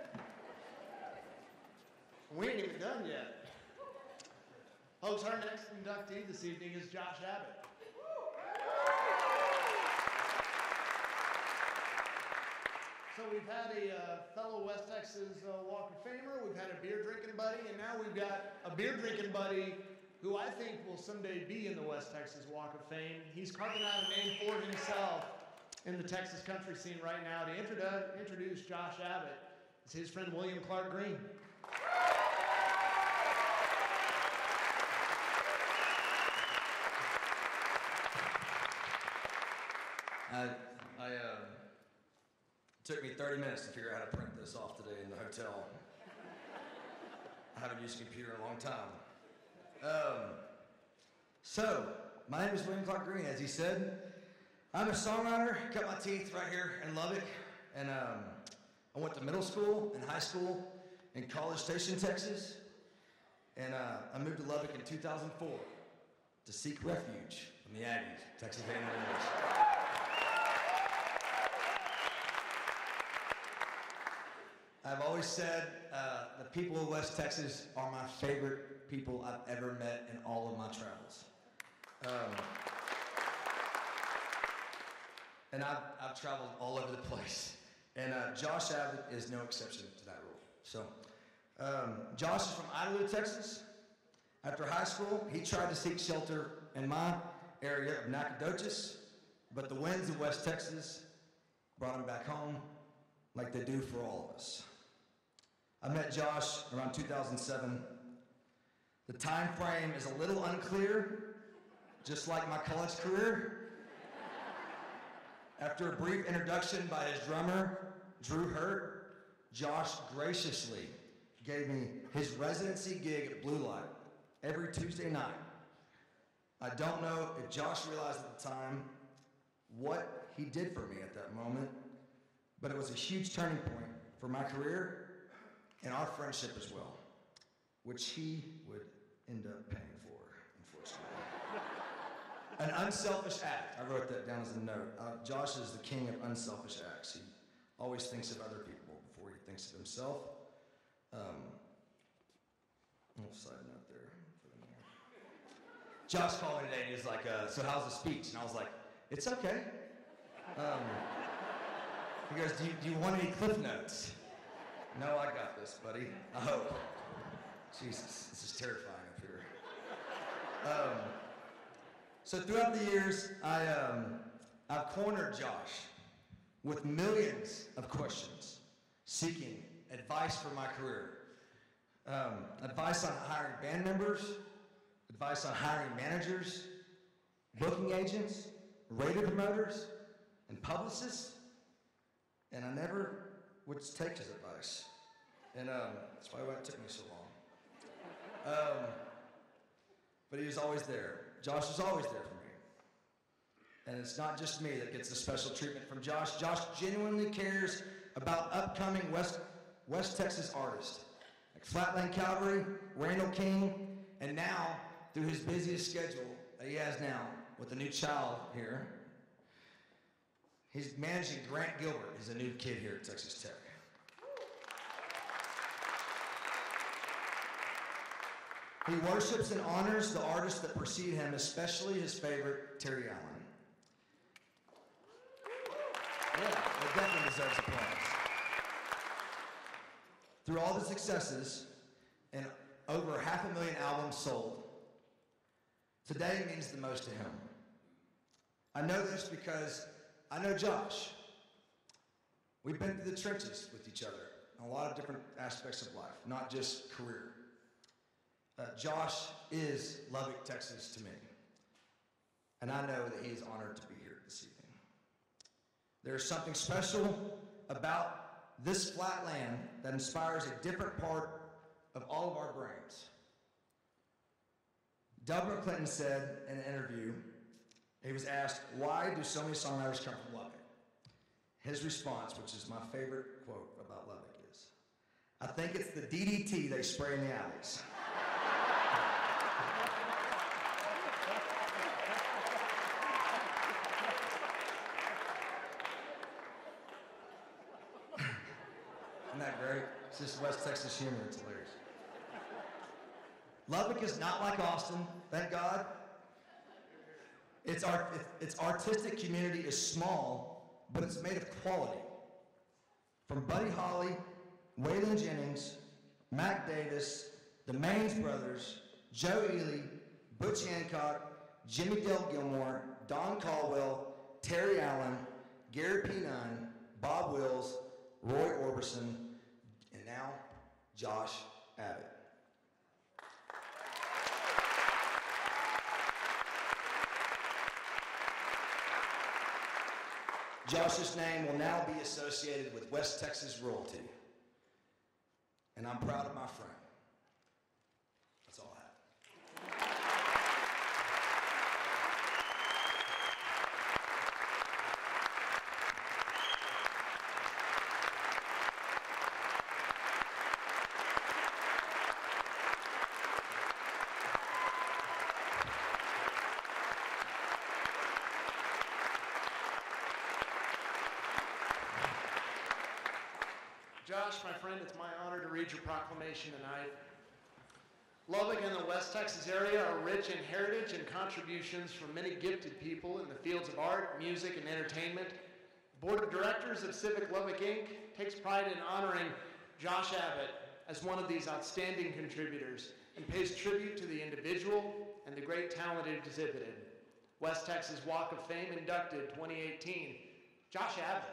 We ain't even done yet. Folks, our next inductee this evening is Josh Abbott. So we've had a uh, fellow West Texas uh, Walk of Famer, we've had a beer drinking buddy, and now we've got a beer drinking buddy who I think will someday be in the West Texas Walk of Fame. He's carving out a name for himself in the Texas country scene right now. To introdu- introduce Josh Abbott is his friend William Clark Green. I, I, uh, it took me thirty minutes to figure out how to print this off today in the hotel. I haven't used a computer in a long time. Um, so, my name is William Clark Green, as he said. I'm a songwriter, cut my teeth right here in Lubbock, and um, I went to middle school and high school in College Station, Texas, and uh, I moved to Lubbock in two thousand four to seek refuge from the Aggies, Texas A and M University. I've always said uh, the people of West Texas are my favorite people I've ever met in all of my travels. Um, and I've, I've traveled all over the place. And uh, Josh Abbott is no exception to that rule. So, um, Josh is from Idlewood, Texas. After high school, he tried to seek shelter in my area of Nacogdoches, but the winds of West Texas brought him back home like they do for all of us. I met Josh around two thousand seven. The time frame is a little unclear, just like my college career. After a brief introduction by his drummer, Drew Hurt, Josh graciously gave me his residency gig at Blue Light every Tuesday night. I don't know if Josh realized at the time what he did for me at that moment, but it was a huge turning point for my career and our friendship as well, which he would end up paying for, unfortunately. An unselfish act. I wrote that down as a note. Uh, Josh is the king of unselfish acts. He always thinks of other people before he thinks of himself. Um, little side note there. Josh called me today and he was like, uh, so how's the speech? And I was like, it's okay. Um, he goes, do you, do you want any cliff notes? No, I got this, buddy. I hope. Jesus, this is terrifying up here. Um, so throughout the years, I, um, I've cornered Josh with millions of questions, seeking advice for my career. Um, advice on hiring band members, advice on hiring managers, booking agents, radio promoters, and publicists, and I never would take his advice. And um, that's probably why it took me so long. Um, but he was always there. Josh was always there for me. And it's not just me that gets the special treatment from Josh. Josh genuinely cares about upcoming West, West Texas artists, like Flatland Calvary, Randall King, and now, through his busiest schedule that he has now, with a new child here, he's managing Grant Gilbert. He's a new kid here at Texas Tech. He worships and honors the artists that precede him, especially his favorite, Terry Allen. Yeah, it definitely deserves applause. Through all the successes and over half a million albums sold, today means the most to him. I know this because I know Josh. We've been through the trenches with each other in a lot of different aspects of life, not just career. Uh, Josh is Lubbock, Texas to me. And I know that he is honored to be here this evening. There's something special about this flat land that inspires a different part of all of our brains. Delbert Clinton said in an interview, he was asked, why do so many songwriters come from Lubbock? His response, which is my favorite quote about Lubbock, is, I think it's the D D T they spray in the alleys. Isn't that great? It's just West Texas humor. It's hilarious. Lubbock is not like Austin, thank God. Its, art, its artistic community is small, but it's made of quality. From Buddy Holly, Waylon Jennings, Mac Davis, the Maines Brothers, Joe Ely, Butch Hancock, Jimmy Dale Gilmore, Don Caldwell, Terry Allen, Gary P. Nunn, Bob Wills, Roy Orbison, and now Josh Abbott. Josh's name will now be associated with West Texas royalty. And I'm proud of my friend. That's all I have. Josh, my friend, it's my honor to read your proclamation tonight. Lubbock and the West Texas area are rich in heritage and contributions from many gifted people in the fields of art, music, and entertainment. The Board of Directors of Civic Lubbock, Incorporated takes pride in honoring Josh Abbott as one of these outstanding contributors and pays tribute to the individual and the great talent it exhibited. West Texas Walk of Fame inducted twenty eighteen, Josh Abbott.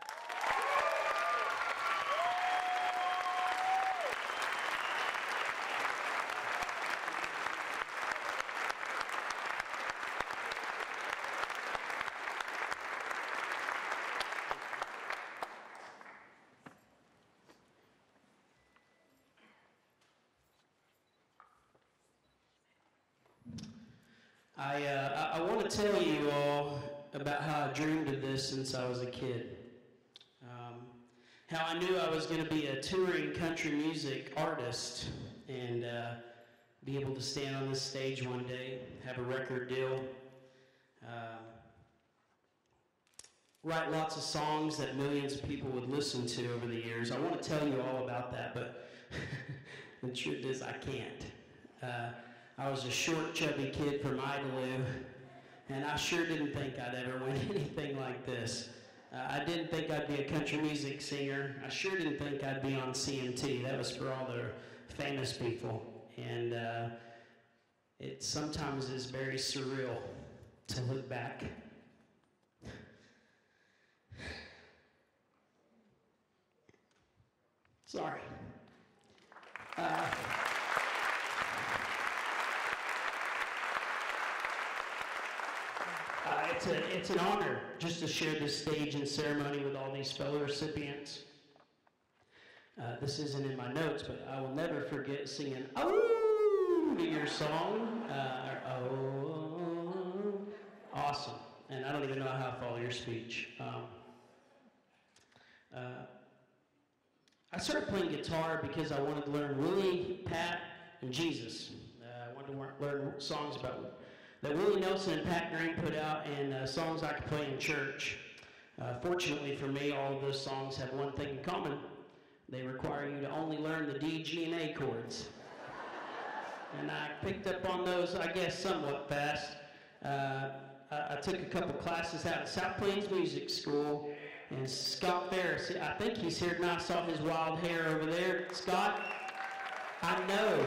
I, uh, I, I want to tell you all about how I dreamed of this since I was a kid. Um, how I knew I was going to be a touring country music artist and uh, be able to stand on this stage one day, have a record deal, uh, write lots of songs that millions of people would listen to over the years. I want to tell you all about that, but the truth is I can't. Uh, I was a short, chubby kid from Idalou, and I sure didn't think I'd ever win anything like this. Uh, I didn't think I'd be a country music singer. I sure didn't think I'd be on C M T. That was for all the famous people. And uh, it sometimes is very surreal to look back. Sorry. Uh, Uh, it's, a, it's an honor just to share this stage and ceremony with all these fellow recipients. Uh, this isn't in my notes, but I will never forget singing "Oh" to your song. Uh, or, oh, awesome. And I don't even know how to follow your speech. Um, uh, I started playing guitar because I wanted to learn Willie, Pat, and Jesus. Uh, I wanted to learn songs about that Willie Nelson and Pat Green put out, and uh, songs I could play in church. Uh, fortunately for me, all of those songs have one thing in common. They require you to only learn the D, G, and A chords. And I picked up on those, I guess, somewhat fast. Uh, I, I took a couple classes out at South Plains Music School, and Scott Ferris, I think he's here tonight. I saw his wild hair over there. Scott, I know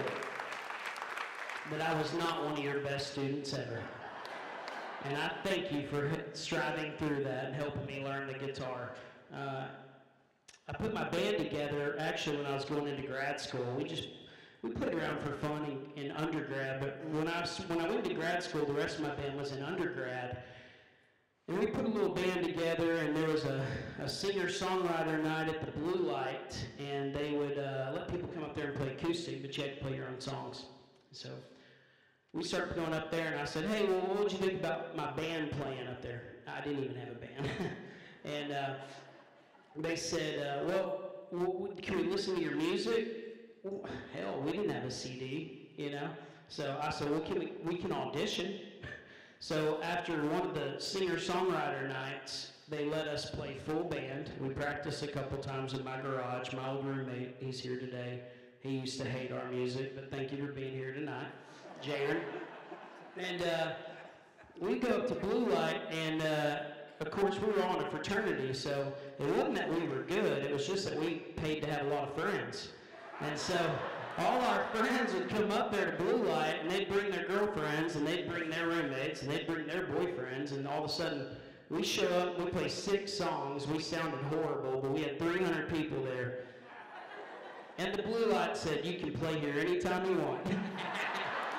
that I was not one of your best students ever. And I thank you for striving through that and helping me learn the guitar. Uh, I put my band together actually when I was going into grad school. We just, we played around for fun in, in undergrad, but when I, was, when I went to grad school, the rest of my band was in undergrad. And we put a little band together, and there was a, a singer-songwriter night at the Blue Light, and they would uh, let people come up there and play acoustic, but you had to play your own songs. So we started going up there, and I said, hey, well, what would you think about my band playing up there? I didn't even have a band. and uh, they said, uh, well, well, can we listen to your music? Well, hell, we didn't have a C D, you know? So I said, well, can we, we can audition. So after one of the singer-songwriter nights, they let us play full band. We practiced a couple times in my garage. My old roommate, he's here today. He used to hate our music, but thank you for being here tonight, Jaron. And uh, we go up to Blue Light, and uh, of course we were on a fraternity, so it wasn't that we were good, it was just that we paid to have a lot of friends. And so all our friends would come up there to Blue Light, and they'd bring their girlfriends, and they'd bring their roommates, and they'd bring their boyfriends, and all of a sudden we show up, we play six songs, we sounded horrible, but we had three hundred people there. And the Blue Light said, you can play here anytime you want.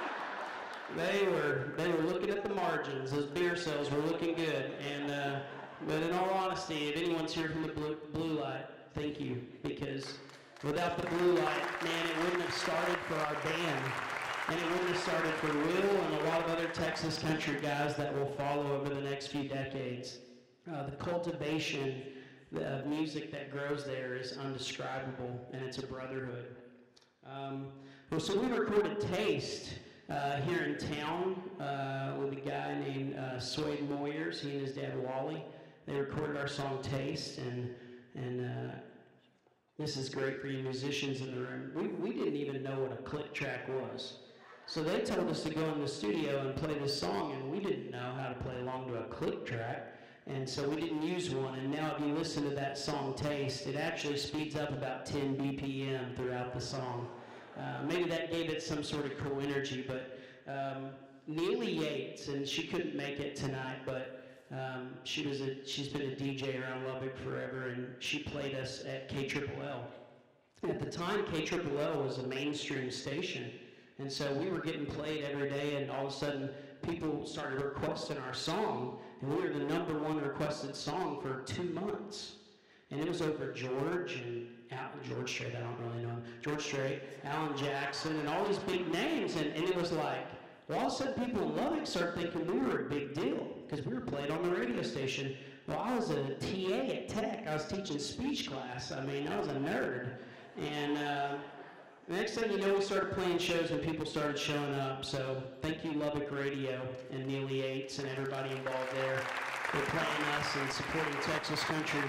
they were they were looking at the margins. Those beer sales were looking good. And uh, But in all honesty, if anyone's here from the blue, blue light, thank you, because without the blue light, man, it wouldn't have started for our band, and it wouldn't have started for Will and a lot of other Texas country guys that will follow over the next few decades. Uh, the cultivation of music that grows there is undescribable, and it's a brotherhood. Um, well, so we recorded Taste uh, here in town uh, with a guy named uh, Swade Moyers. He and his dad Wally. They recorded our song Taste, and and uh, this is great for you musicians in the room. We we didn't even know what a click track was, so they told us to go in the studio and play this song, and we didn't know how to play along to a click track, and so we didn't use one. And now, if you listen to that song Taste, it actually speeds up about ten B P M throughout the song. Uh, maybe that gave it some sort of cool energy, but um, Neely Yates, and she couldn't make it tonight, but um, she was a, she's been a D J around Lubbock forever, and she played us at K L L L. At the time, K L L L was a mainstream station, and so we were getting played every day, and all of a sudden, people started requesting our song, and we were the number one requested song for two months. And it was over George and Al, George Strait, I don't really know him, George Strait, Alan Jackson, and all these big names, and, and it was like, well, all of a sudden people in Lubbock started thinking we were a big deal, because we were played on the radio station. Well, I was a T A at Tech, I was teaching speech class, I mean, I was a nerd, and uh, the next thing you know, we started playing shows and people started showing up, so thank you Lubbock Radio and Neely Yates and everybody involved there for playing us and supporting Texas country.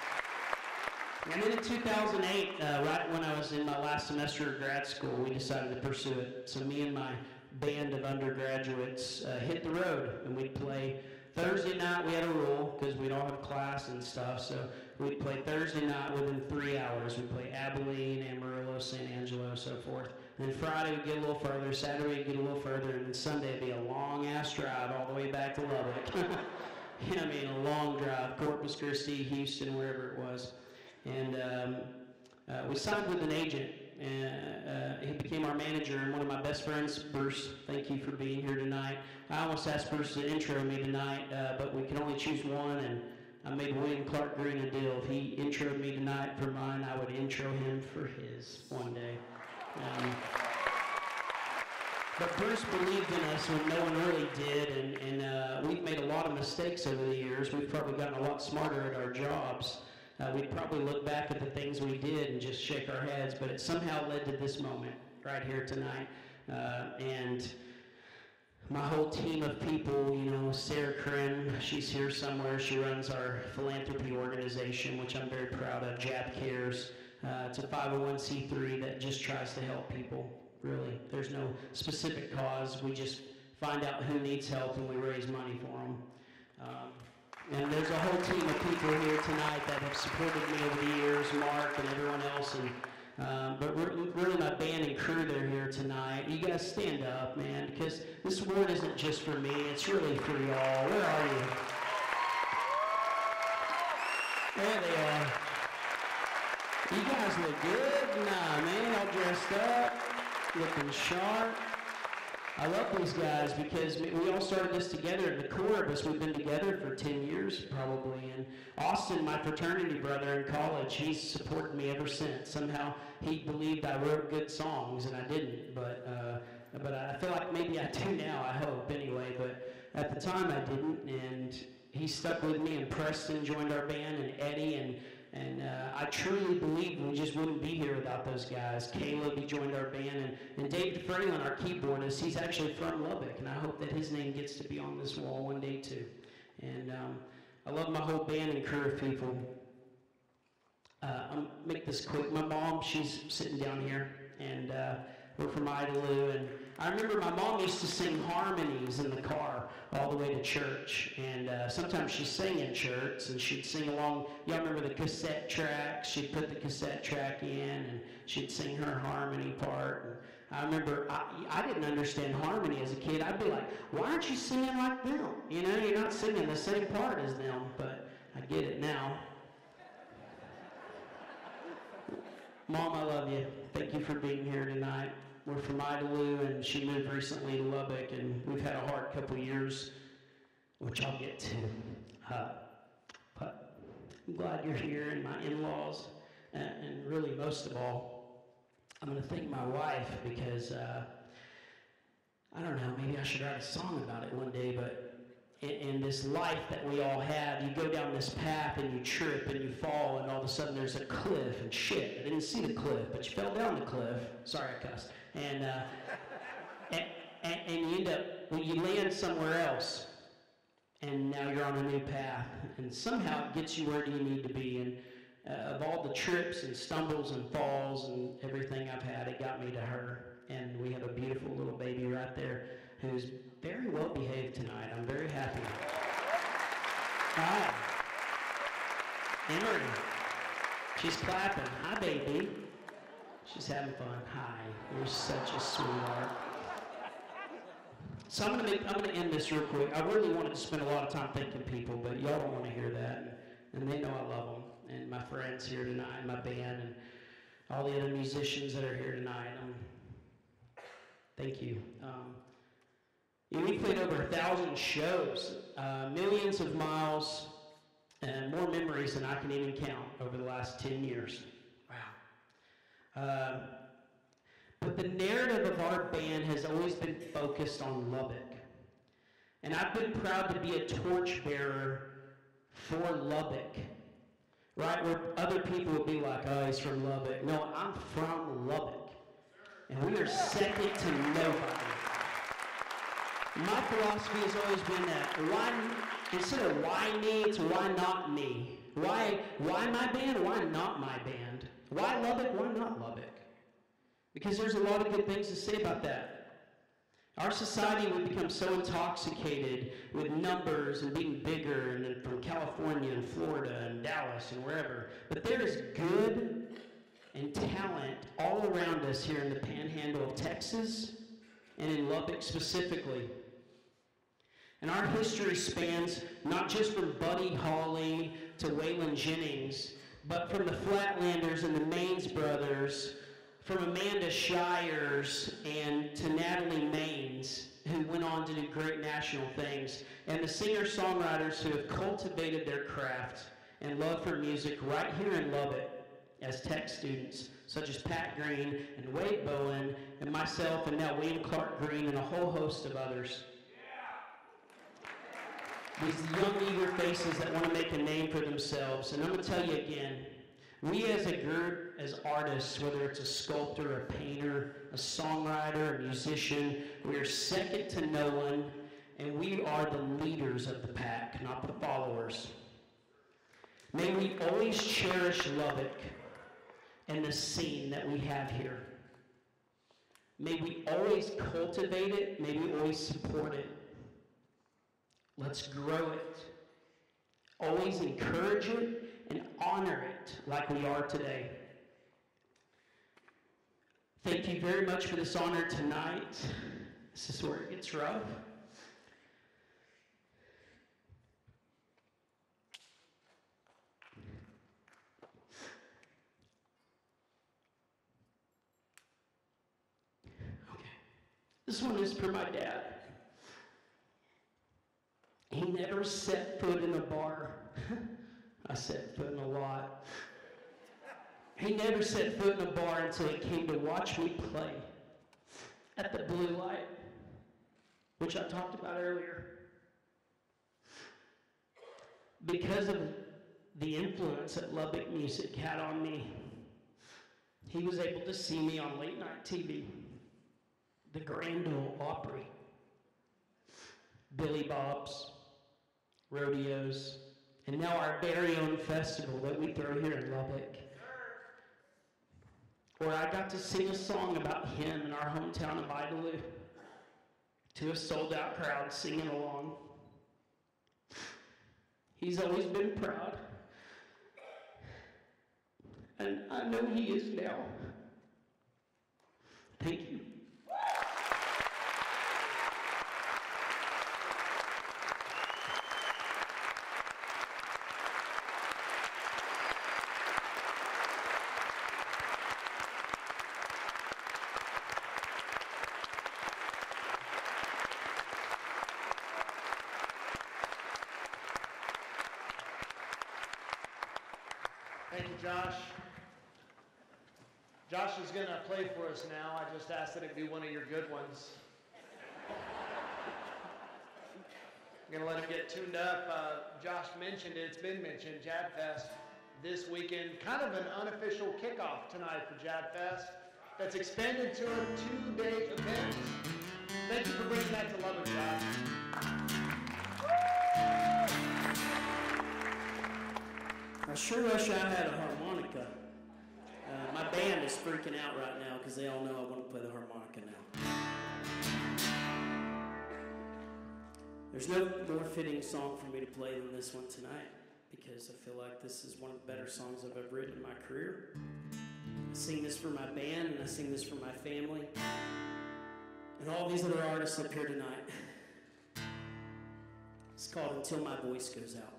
And then in two thousand eight, uh, right when I was in my last semester of grad school, we decided to pursue it. So me and my band of undergraduates uh, hit the road, and we'd play Thursday night. We had a rule because we'd all have class and stuff, so we'd play Thursday night within three hours. We'd play Abilene, Amarillo, San Angelo, so forth. And then Friday we'd get a little further, Saturday we'd get a little further, and then Sunday would be a long-ass drive all the way back to Lubbock. I mean, a long drive, Corpus Christi, Houston, wherever it was. And um, uh, we signed with an agent, and uh, he became our manager, and one of my best friends, Bruce, thank you for being here tonight. I almost asked Bruce to intro me tonight, uh, but we could only choose one, and I made William Clark Green a deal. If he introed me tonight for mine, I would intro him for his one day. Um, but Bruce believed in us when no one really did, and, and uh, we've made a lot of mistakes over the years. We've probably gotten a lot smarter at our jobs. Uh, we'd probably look back at the things we did and just shake our heads, but it somehow led to this moment right here tonight. Uh, and my whole team of people, you know, Sarah Kren, she's here somewhere. She runs our philanthropy organization, which I'm very proud of, Jab Cares. Uh, it's a five oh one c three that just tries to help people, really. There's no specific cause. We just find out who needs help and we raise money for them. Um, And there's a whole team of people here tonight that have supported me over the years, Mark and everyone else. And um, but re- really my band and crew that are here tonight, you guys stand up, man, because this award isn't just for me, it's really for y'all. Where are you? There they are. You guys look good. Nah, man, all dressed up, looking sharp. I love these guys because we all started this together. The core of us, we've been together for ten years probably. And Austin, my fraternity brother in college, he's supported me ever since. Somehow he believed I wrote good songs and I didn't. But uh, but I feel like maybe I do now, I hope anyway. But at the time I didn't. And he stuck with me, and Preston joined our band, and Eddie, and And uh, I truly believe we just wouldn't be here without those guys. Caleb, he joined our band, and, and David Fralin, our keyboardist, he's actually from Lubbock, and I hope that his name gets to be on this wall one day too. And um, I love my whole band and crew of people. Uh, I'll make this quick. My mom, she's sitting down here, and uh, we're from Idalou, and I remember my mom used to sing harmonies in the car all the way to church, and uh, sometimes she'd sing in church, and she'd sing along. Y'all remember the cassette tracks? She'd put the cassette track in, and she'd sing her harmony part. And I remember I, I didn't understand harmony as a kid. I'd be like, why aren't you singing like them? You know, you're not singing the same part as them, but I get it now. Mom, I love you. Thank you for being here tonight. We're from Idalou, and she moved recently to Lubbock, and we've had a hard couple years, which I'll get to. Uh, I'm glad you're here, and my in-laws, and, and really most of all, I'm going to thank my wife because, uh, I don't know, maybe I should write a song about it one day, but in, in this life that we all have, you go down this path and you trip and you fall, and all of a sudden there's a cliff, and shit, I didn't see the cliff, but you fell down the cliff. Sorry, I cussed. And, uh, and, and, and you end up, well, you land somewhere else, and now you're on a new path, and somehow it gets you where you need to be. And uh, of all the trips and stumbles and falls and everything I've had, it got me to her. And we have a beautiful little baby right there who's very well behaved tonight. I'm very happy. Hi. Emery. She's clapping. Hi, baby. She's having fun. Hi. You're such a sweetheart. So I'm gonna make, I'm gonna end this real quick. I really wanted to spend a lot of time thanking people, but y'all don't want to hear that, and, and they know I love them, and my friends here tonight, my band, and all the other musicians that are here tonight. Um, thank you. Um, you know, we played over a thousand shows, uh, millions of miles, and more memories than I can even count over the last ten years. Wow. Uh, But the narrative of our band has always been focused on Lubbock. And I've been proud to be a torchbearer for Lubbock. Right? Where other people would be like, oh, he's from Lubbock. No, I'm from Lubbock. And we are second to nobody. My philosophy has always been that why, instead of why me, it's why not me. Why, why my band? Why not my band? Why Lubbock? Why not Lubbock? Because there's a lot of good things to say about that. Our society would become so intoxicated with numbers and being bigger, and then from California and Florida and Dallas and wherever. But there is good and talent all around us here in the panhandle of Texas and in Lubbock specifically. And our history spans not just from Buddy Holly to Waylon Jennings, but from the Flatlanders and the Maines brothers, from Amanda Shires and to Natalie Maines, who went on to do great national things, and the singer-songwriters who have cultivated their craft and love for music right here in Lubbock as tech students, such as Pat Green and Wade Bowen and myself and now William Clark Green and a whole host of others. These young, eager faces that want to make a name for themselves. And I'm going to tell you again, we as a group, as artists, whether it's a sculptor, a painter, a songwriter, a musician, we are second to no one, and we are the leaders of the pack, not the followers. May we always cherish Lubbock and the scene that we have here. May we always cultivate it. May we always support it. Let's grow it. Always encourage it and honor it like we are today. Thank you very much for this honor tonight. This is where it gets rough. Okay. This one is for my dad. He never set foot in a bar. I set foot in a lot. He never set foot in a bar until he came to watch me play at the Blue Light, which I talked about earlier. Because of the influence that Lubbock music had on me, he was able to see me on late night T V, the Grand Ole Opry, Billy Bob's, rodeos, and now our very own festival that we throw here in Lubbock, where I got to sing a song about him in our hometown of Idalou to a sold-out crowd singing along. He's always been proud, and I know he is now. Thank you. Thank you, Josh. Josh is going to play for us now. I just asked that it be one of your good ones. I'm going to let him get tuned up. Uh, Josh mentioned it. It's been mentioned, Jad Fest this weekend. Kind of an unofficial kickoff tonight for Jad Fest that's expanded to a two-day event. Thank you for bringing that to Lubbock, Josh. I sure wish I had a harmonica. Uh, my band is freaking out right now because they all know I want to play the harmonica now. There's no more fitting song for me to play than this one tonight because I feel like this is one of the better songs I've ever written in my career. I sing this for my band and I sing this for my family and all these other artists up here tonight. It's called Until My Voice Goes Out.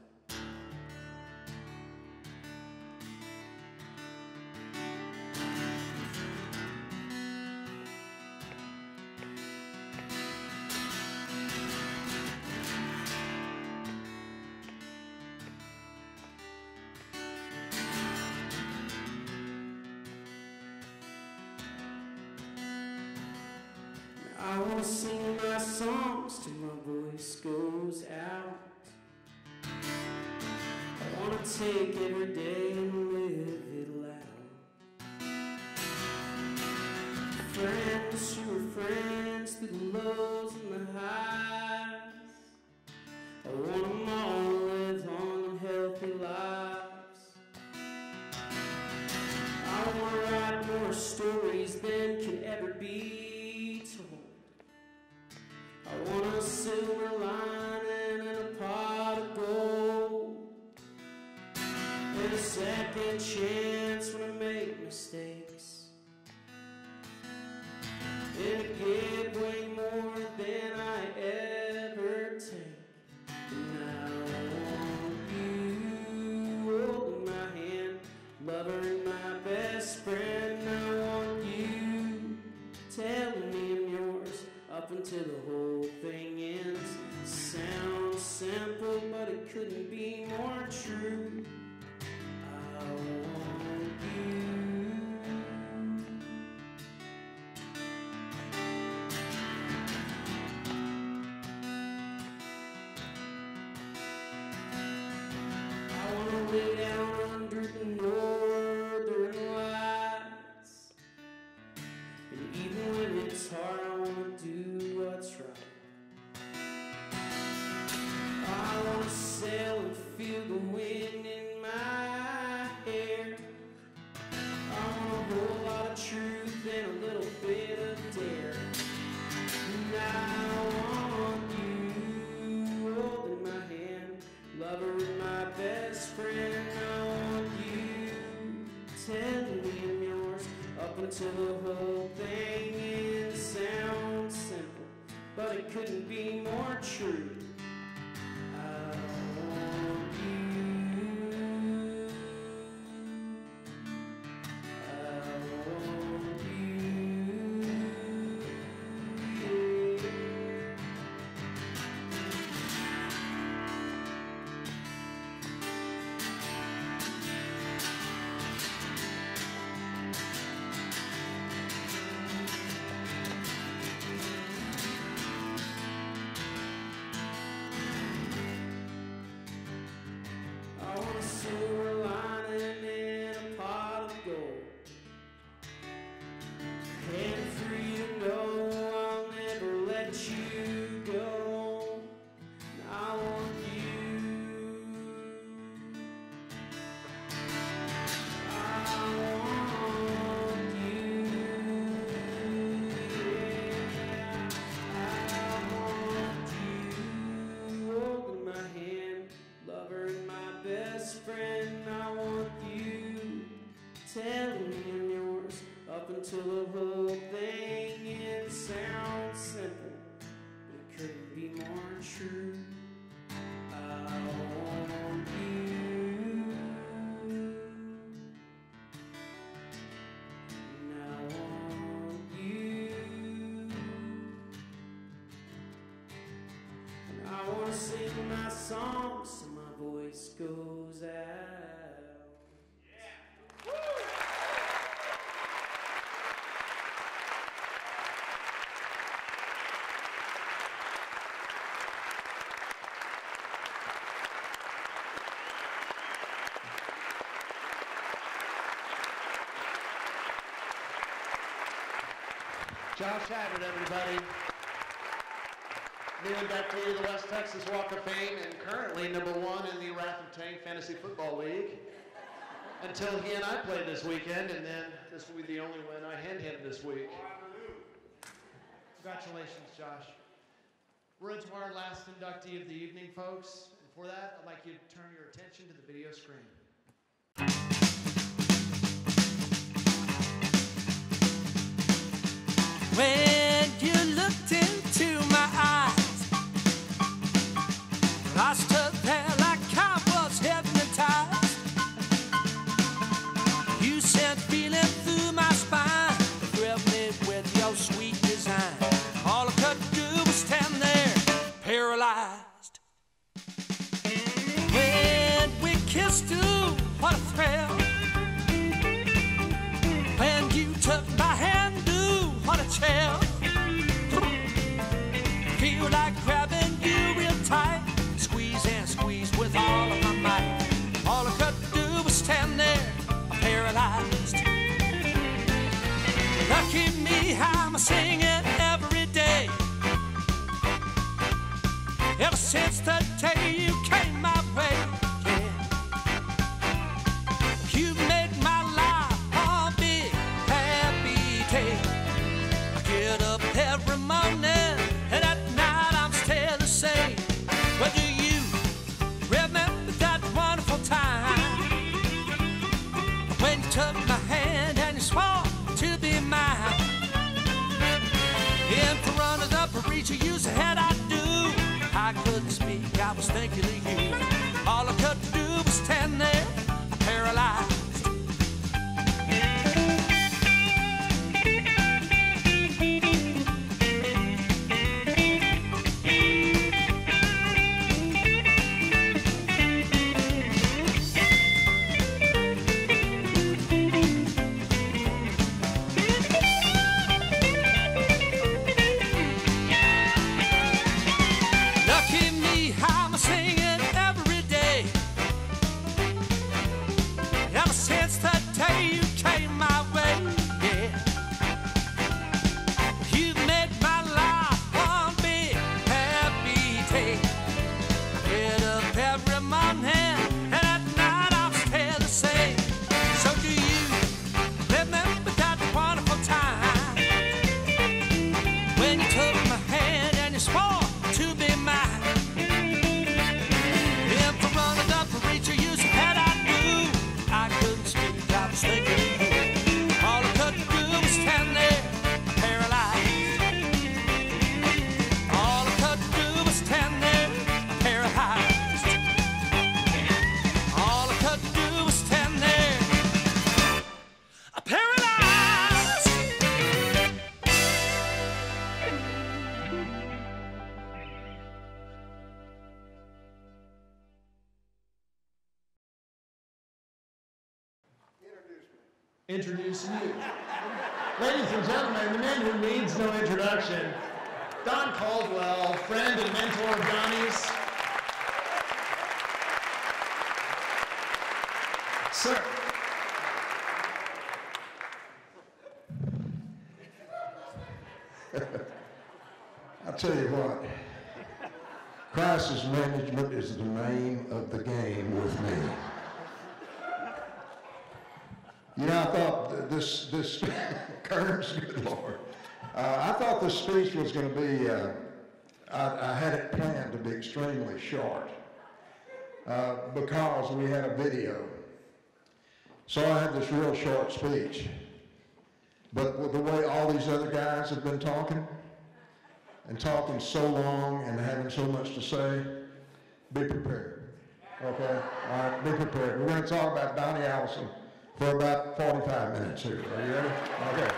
I want to sing my songs till my voice goes out. I want to take every day and live it loud. Friends who are friends through the lows and the highs. I want them all to live long and healthy lives. I want to write more stories than can ever be. I want a silver lining and a pot of gold, and a second chance when I make mistakes, and I give way more than I ever take. And I want you holding my hand, lover and my best friend. I want you telling me I'm yours up until the whole thing ends. Sounds simple, but it couldn't be more true. I want you. I want to lay down under the northern lights, and even when it's hard, I want to do what's right. I want to sail and feel the wind in my hair. I want a whole lot of truth and a little bit of dare. And I want you holding my hand, lover and my best friend. I want you telling me I'm yours up until the whole thing ends. Sounds simple, but it couldn't be more true. I want you. I want you. Yeah. I want a silver lining and a pot of gold, and for you to know I'll never let you go. I want you. I want you. Yeah. I want you holding my hand, lover and my best friend. I want you telling me I'm yours up until the whole thing ends. Sounds simple, but it couldn't be more true. I want you. And I want you. And I want to sing my songs till my voice goes out. Josh Abbott, everybody. New inductee of the West Texas Walk of Fame and currently number one in the Wrath of Tank Fantasy Football League. Until he and I play this weekend, and then this will be the only win I hand him this week. Congratulations, Josh. We're into our last inductee of the evening, folks. And for that, I'd like you to turn your attention to the video screen. When you looked into my eyes, I stood there like I was hypnotized. You sent feeling through my spine, thrilled me with your sweet design. All I could do was stand there, paralyzed. When we kissed, ooh, what a thrill. When you took my hand, ooh, what a chill. Feel like grabbing you real tight, squeeze and squeeze with all of my might. All I could do was stand there, paralyzed. Lucky me, I'm singing every day. Ever since the day you came my way, yeah. You made my life a big happy day. I get up every morning and at night I'm still the same. But do you remember that wonderful time when you took my hand and you swore to be mine? In front of the preacher, you said I do. I couldn't speak, I was thinking of you. All I could do was stand there, paralyzed. Introducing you. Ladies and gentlemen, the man who needs no introduction, Don Caldwell, friend and mentor of Donnie's. Sir. I'll tell you what, crisis management is the name of the game with me. You know, I thought this, this, Kearns, good Lord. Uh, I thought this speech was going to be, uh, I, I had it planned to be extremely short uh, because we had a video. So I had this real short speech. But with the way all these other guys have been talking, and talking so long and having so much to say, be prepared, okay? All right, be prepared. We're going to talk about Donnie Allison for about forty-five minutes here. Are you ready? Okay.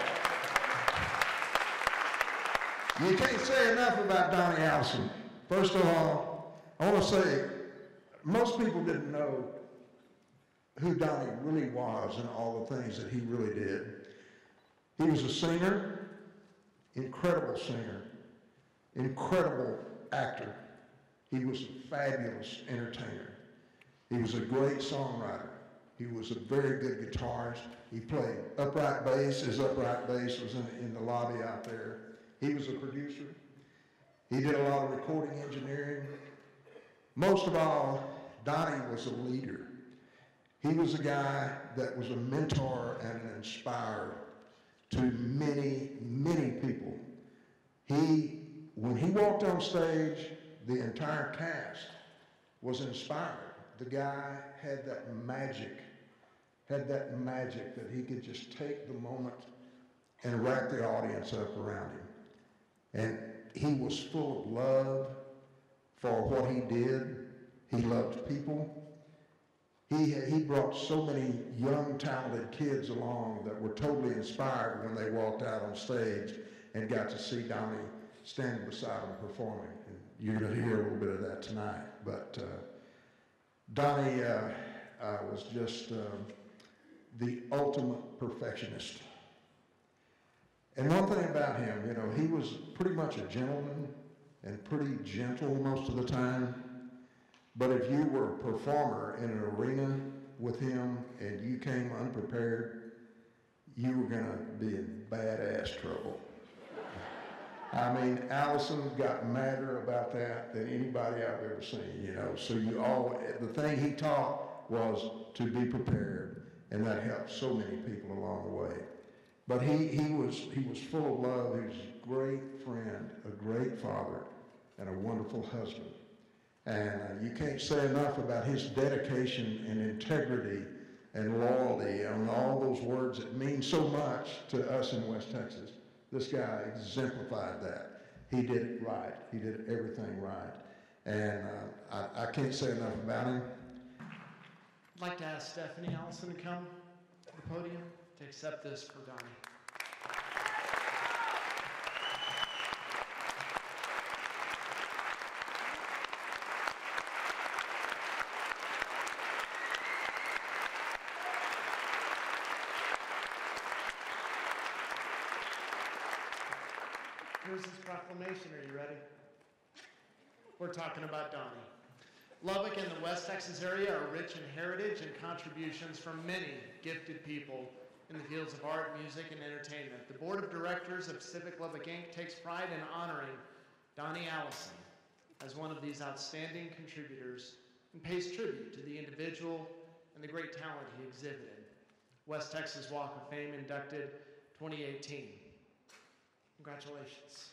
You can't say enough about Donnie Allison. First of all, I want to say, most people didn't know who Donnie really was and all the things that he really did. He was a singer, incredible singer, incredible actor. He was a fabulous entertainer. He was a great songwriter. He was a very good guitarist. He played upright bass. His upright bass was in, in the lobby out there. He was a producer. He did a lot of recording engineering. Most of all, Donnie was a leader. He was a guy that was a mentor and an inspirer to many, many people. He, when he walked on stage, the entire cast was inspired. The guy had that magic, had that magic that he could just take the moment and wrap the audience up around him. And he was full of love for what he did. He loved people. He, he brought so many young, talented kids along that were totally inspired when they walked out on stage and got to see Donnie standing beside them performing. And you're going to hear a little bit of that tonight. But uh, Donnie uh, uh, was just uh, the ultimate perfectionist. And one thing about him, you know, he was pretty much a gentleman and pretty gentle most of the time. But if you were a performer in an arena with him and you came unprepared, you were going to be in badass trouble. I mean, Allison got madder about that than anybody I've ever seen, you know. So you all, the thing he taught was to be prepared, and that helped so many people along the way. But he, he was he was full of love. He was a great friend, a great father, and a wonderful husband. And uh, you can't say enough about his dedication and integrity and loyalty and all those words that mean so much to us in West Texas. This guy exemplified that. He did it right. He did everything right. And uh, I, I can't say enough about him. I'd like to ask Stephanie Allison to come to the podium to accept this for Donnie. Here's his proclamation. Are you ready? We're talking about Donnie. Lubbock and the West Texas area are rich in heritage and contributions from many gifted people in the fields of art, music, and entertainment. The Board of Directors of Civic Lubbock, Incorporated takes pride in honoring Donnie Allison as one of these outstanding contributors and pays tribute to the individual and the great talent he exhibited. West Texas Walk of Fame inducted twenty eighteen. Congratulations.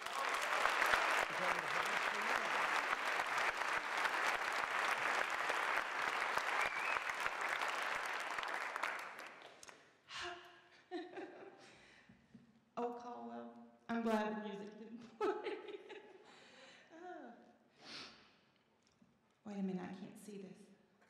Oh, Caldwell, I'm glad the music didn't play. uh. Wait a minute, I can't see this.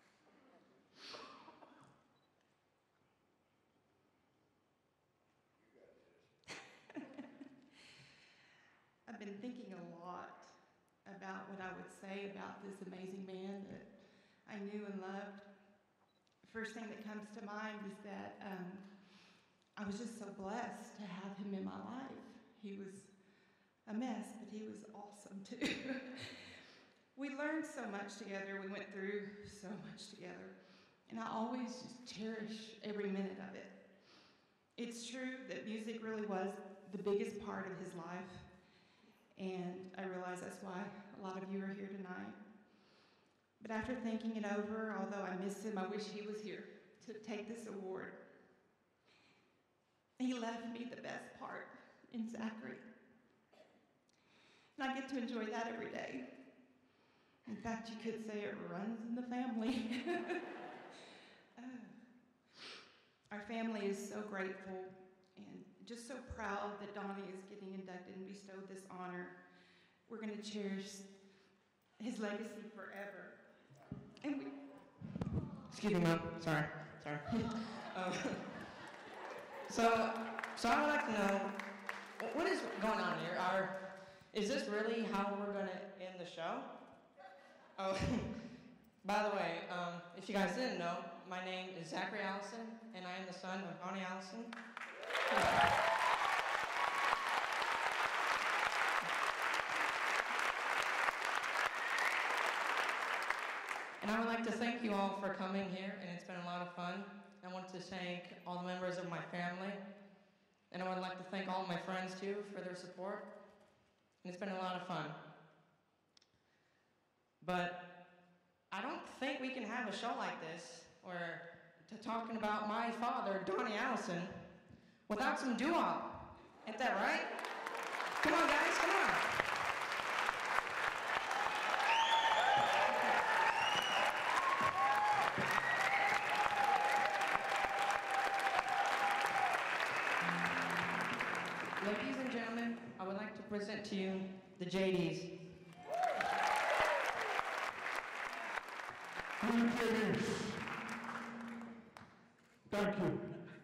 I've been thinking a lot about what I would say about this amazing man that I knew and loved. First thing that comes to mind is that um, I was just so blessed to have him in my life. He was a mess, but he was awesome too. We learned so much together. We went through so much together. And I always just cherish every minute of it. It's true that music really was the biggest part of his life. And I realize that's why a lot of you are here tonight. But after thinking it over, although I miss him, I wish he was here to take this award. He left me the best part in Zachary. And I get to enjoy that every day. In fact, you could say it runs in the family. uh, our family is so grateful and just so proud that Donnie is getting inducted and bestowed this honor. We're going to cherish his legacy forever. And we... Excuse me, Mom. Sorry. Sorry. um, so, so I would like to know, what is going on here? Are, is this really how we're going to end the show? Oh, by the way, um, if you guys didn't know, my name is Zachary Allison, and I am the son of Donnie Allison. And I would like to thank you all for coming here, and it's been a lot of fun. I want to thank all the members of my family, and I would like to thank all my friends too for their support. And it's been a lot of fun. But I don't think we can have a show like this, or to talking about my father, Donnie Allison, without some doo-wop. Ain't that right? Come on, guys, come on. Ladies and gentlemen, I would like to present to you the J Ds. Thank you.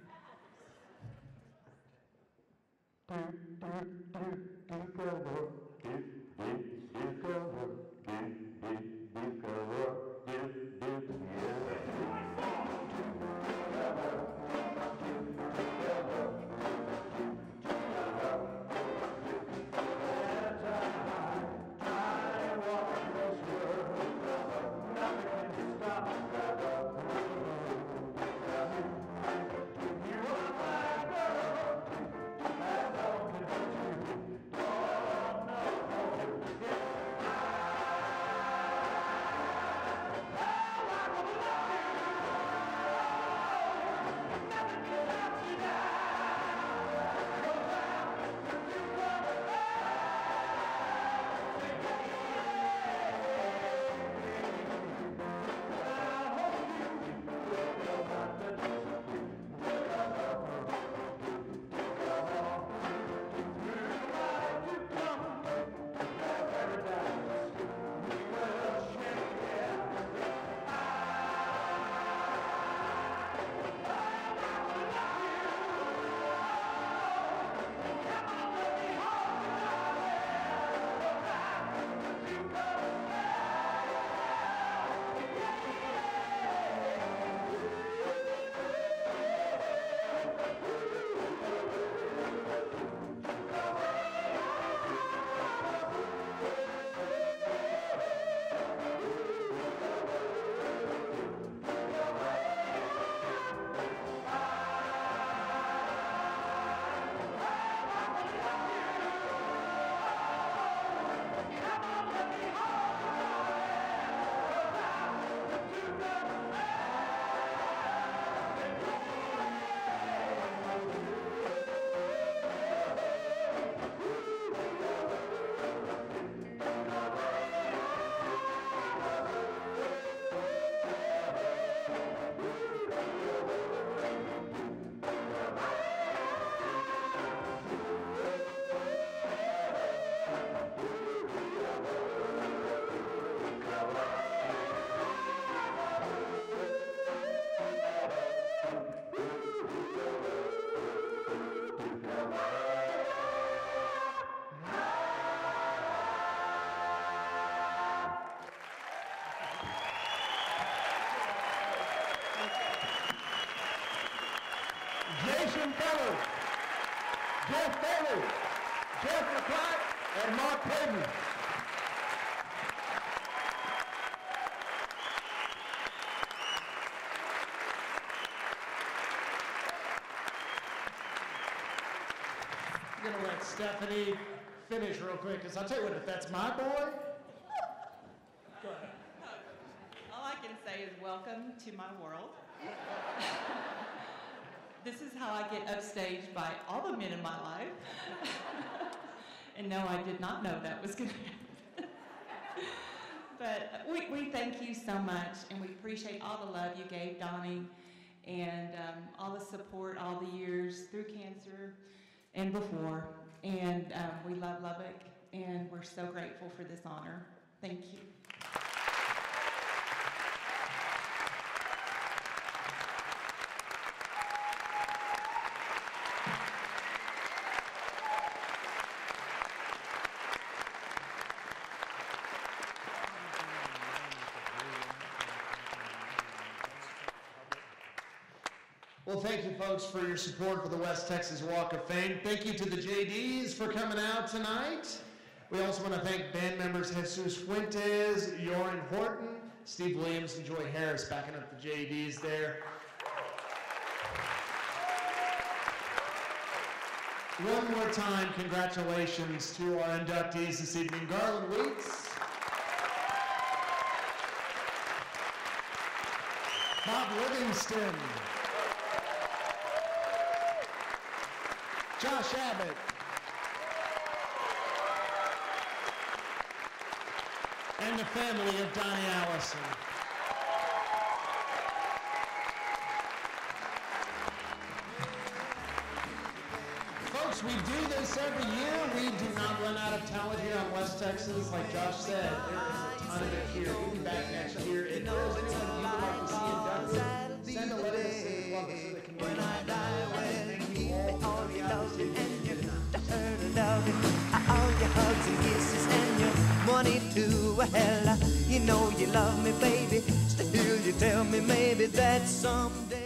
Jason Feller, Jeff Bailey, Jeff McClack, and Mark Payton. I'm gonna let Stephanie finish real quick, because I'll tell you what, if that's my boy, go ahead. All I can say is welcome to my world. This is how I get upstaged by all the men in my life. And no, I did not know that was going to happen. But we, we thank you so much, and we appreciate all the love you gave Donnie, and um, all the support all the years through cancer and before. And um, we love Lubbock, and we're so grateful for this honor. Thank you. Well, thank you, folks, for your support for the West Texas Walk of Fame. Thank you to the J Ds for coming out tonight. We also want to thank band members Jesus Fuentes, Yorin Horton, Steve Williams and Joy Harris backing up the J Ds there. One more time, congratulations to our inductees this evening. Garland Weeks, Bob Livingston, Josh Abbott, and the family of Donnie Allison. Folks, we do this every year. We do not run out of talent here on West Texas. Like Josh said, there is a ton of it here. We'll be back next year. If there is anyone you would like to see inducted, send a letter to Civic Lubbock so they can make it. Thank you all for the opportunity. All your hugs and kisses and your money too. Well, you know you love me, baby. Still you tell me maybe that someday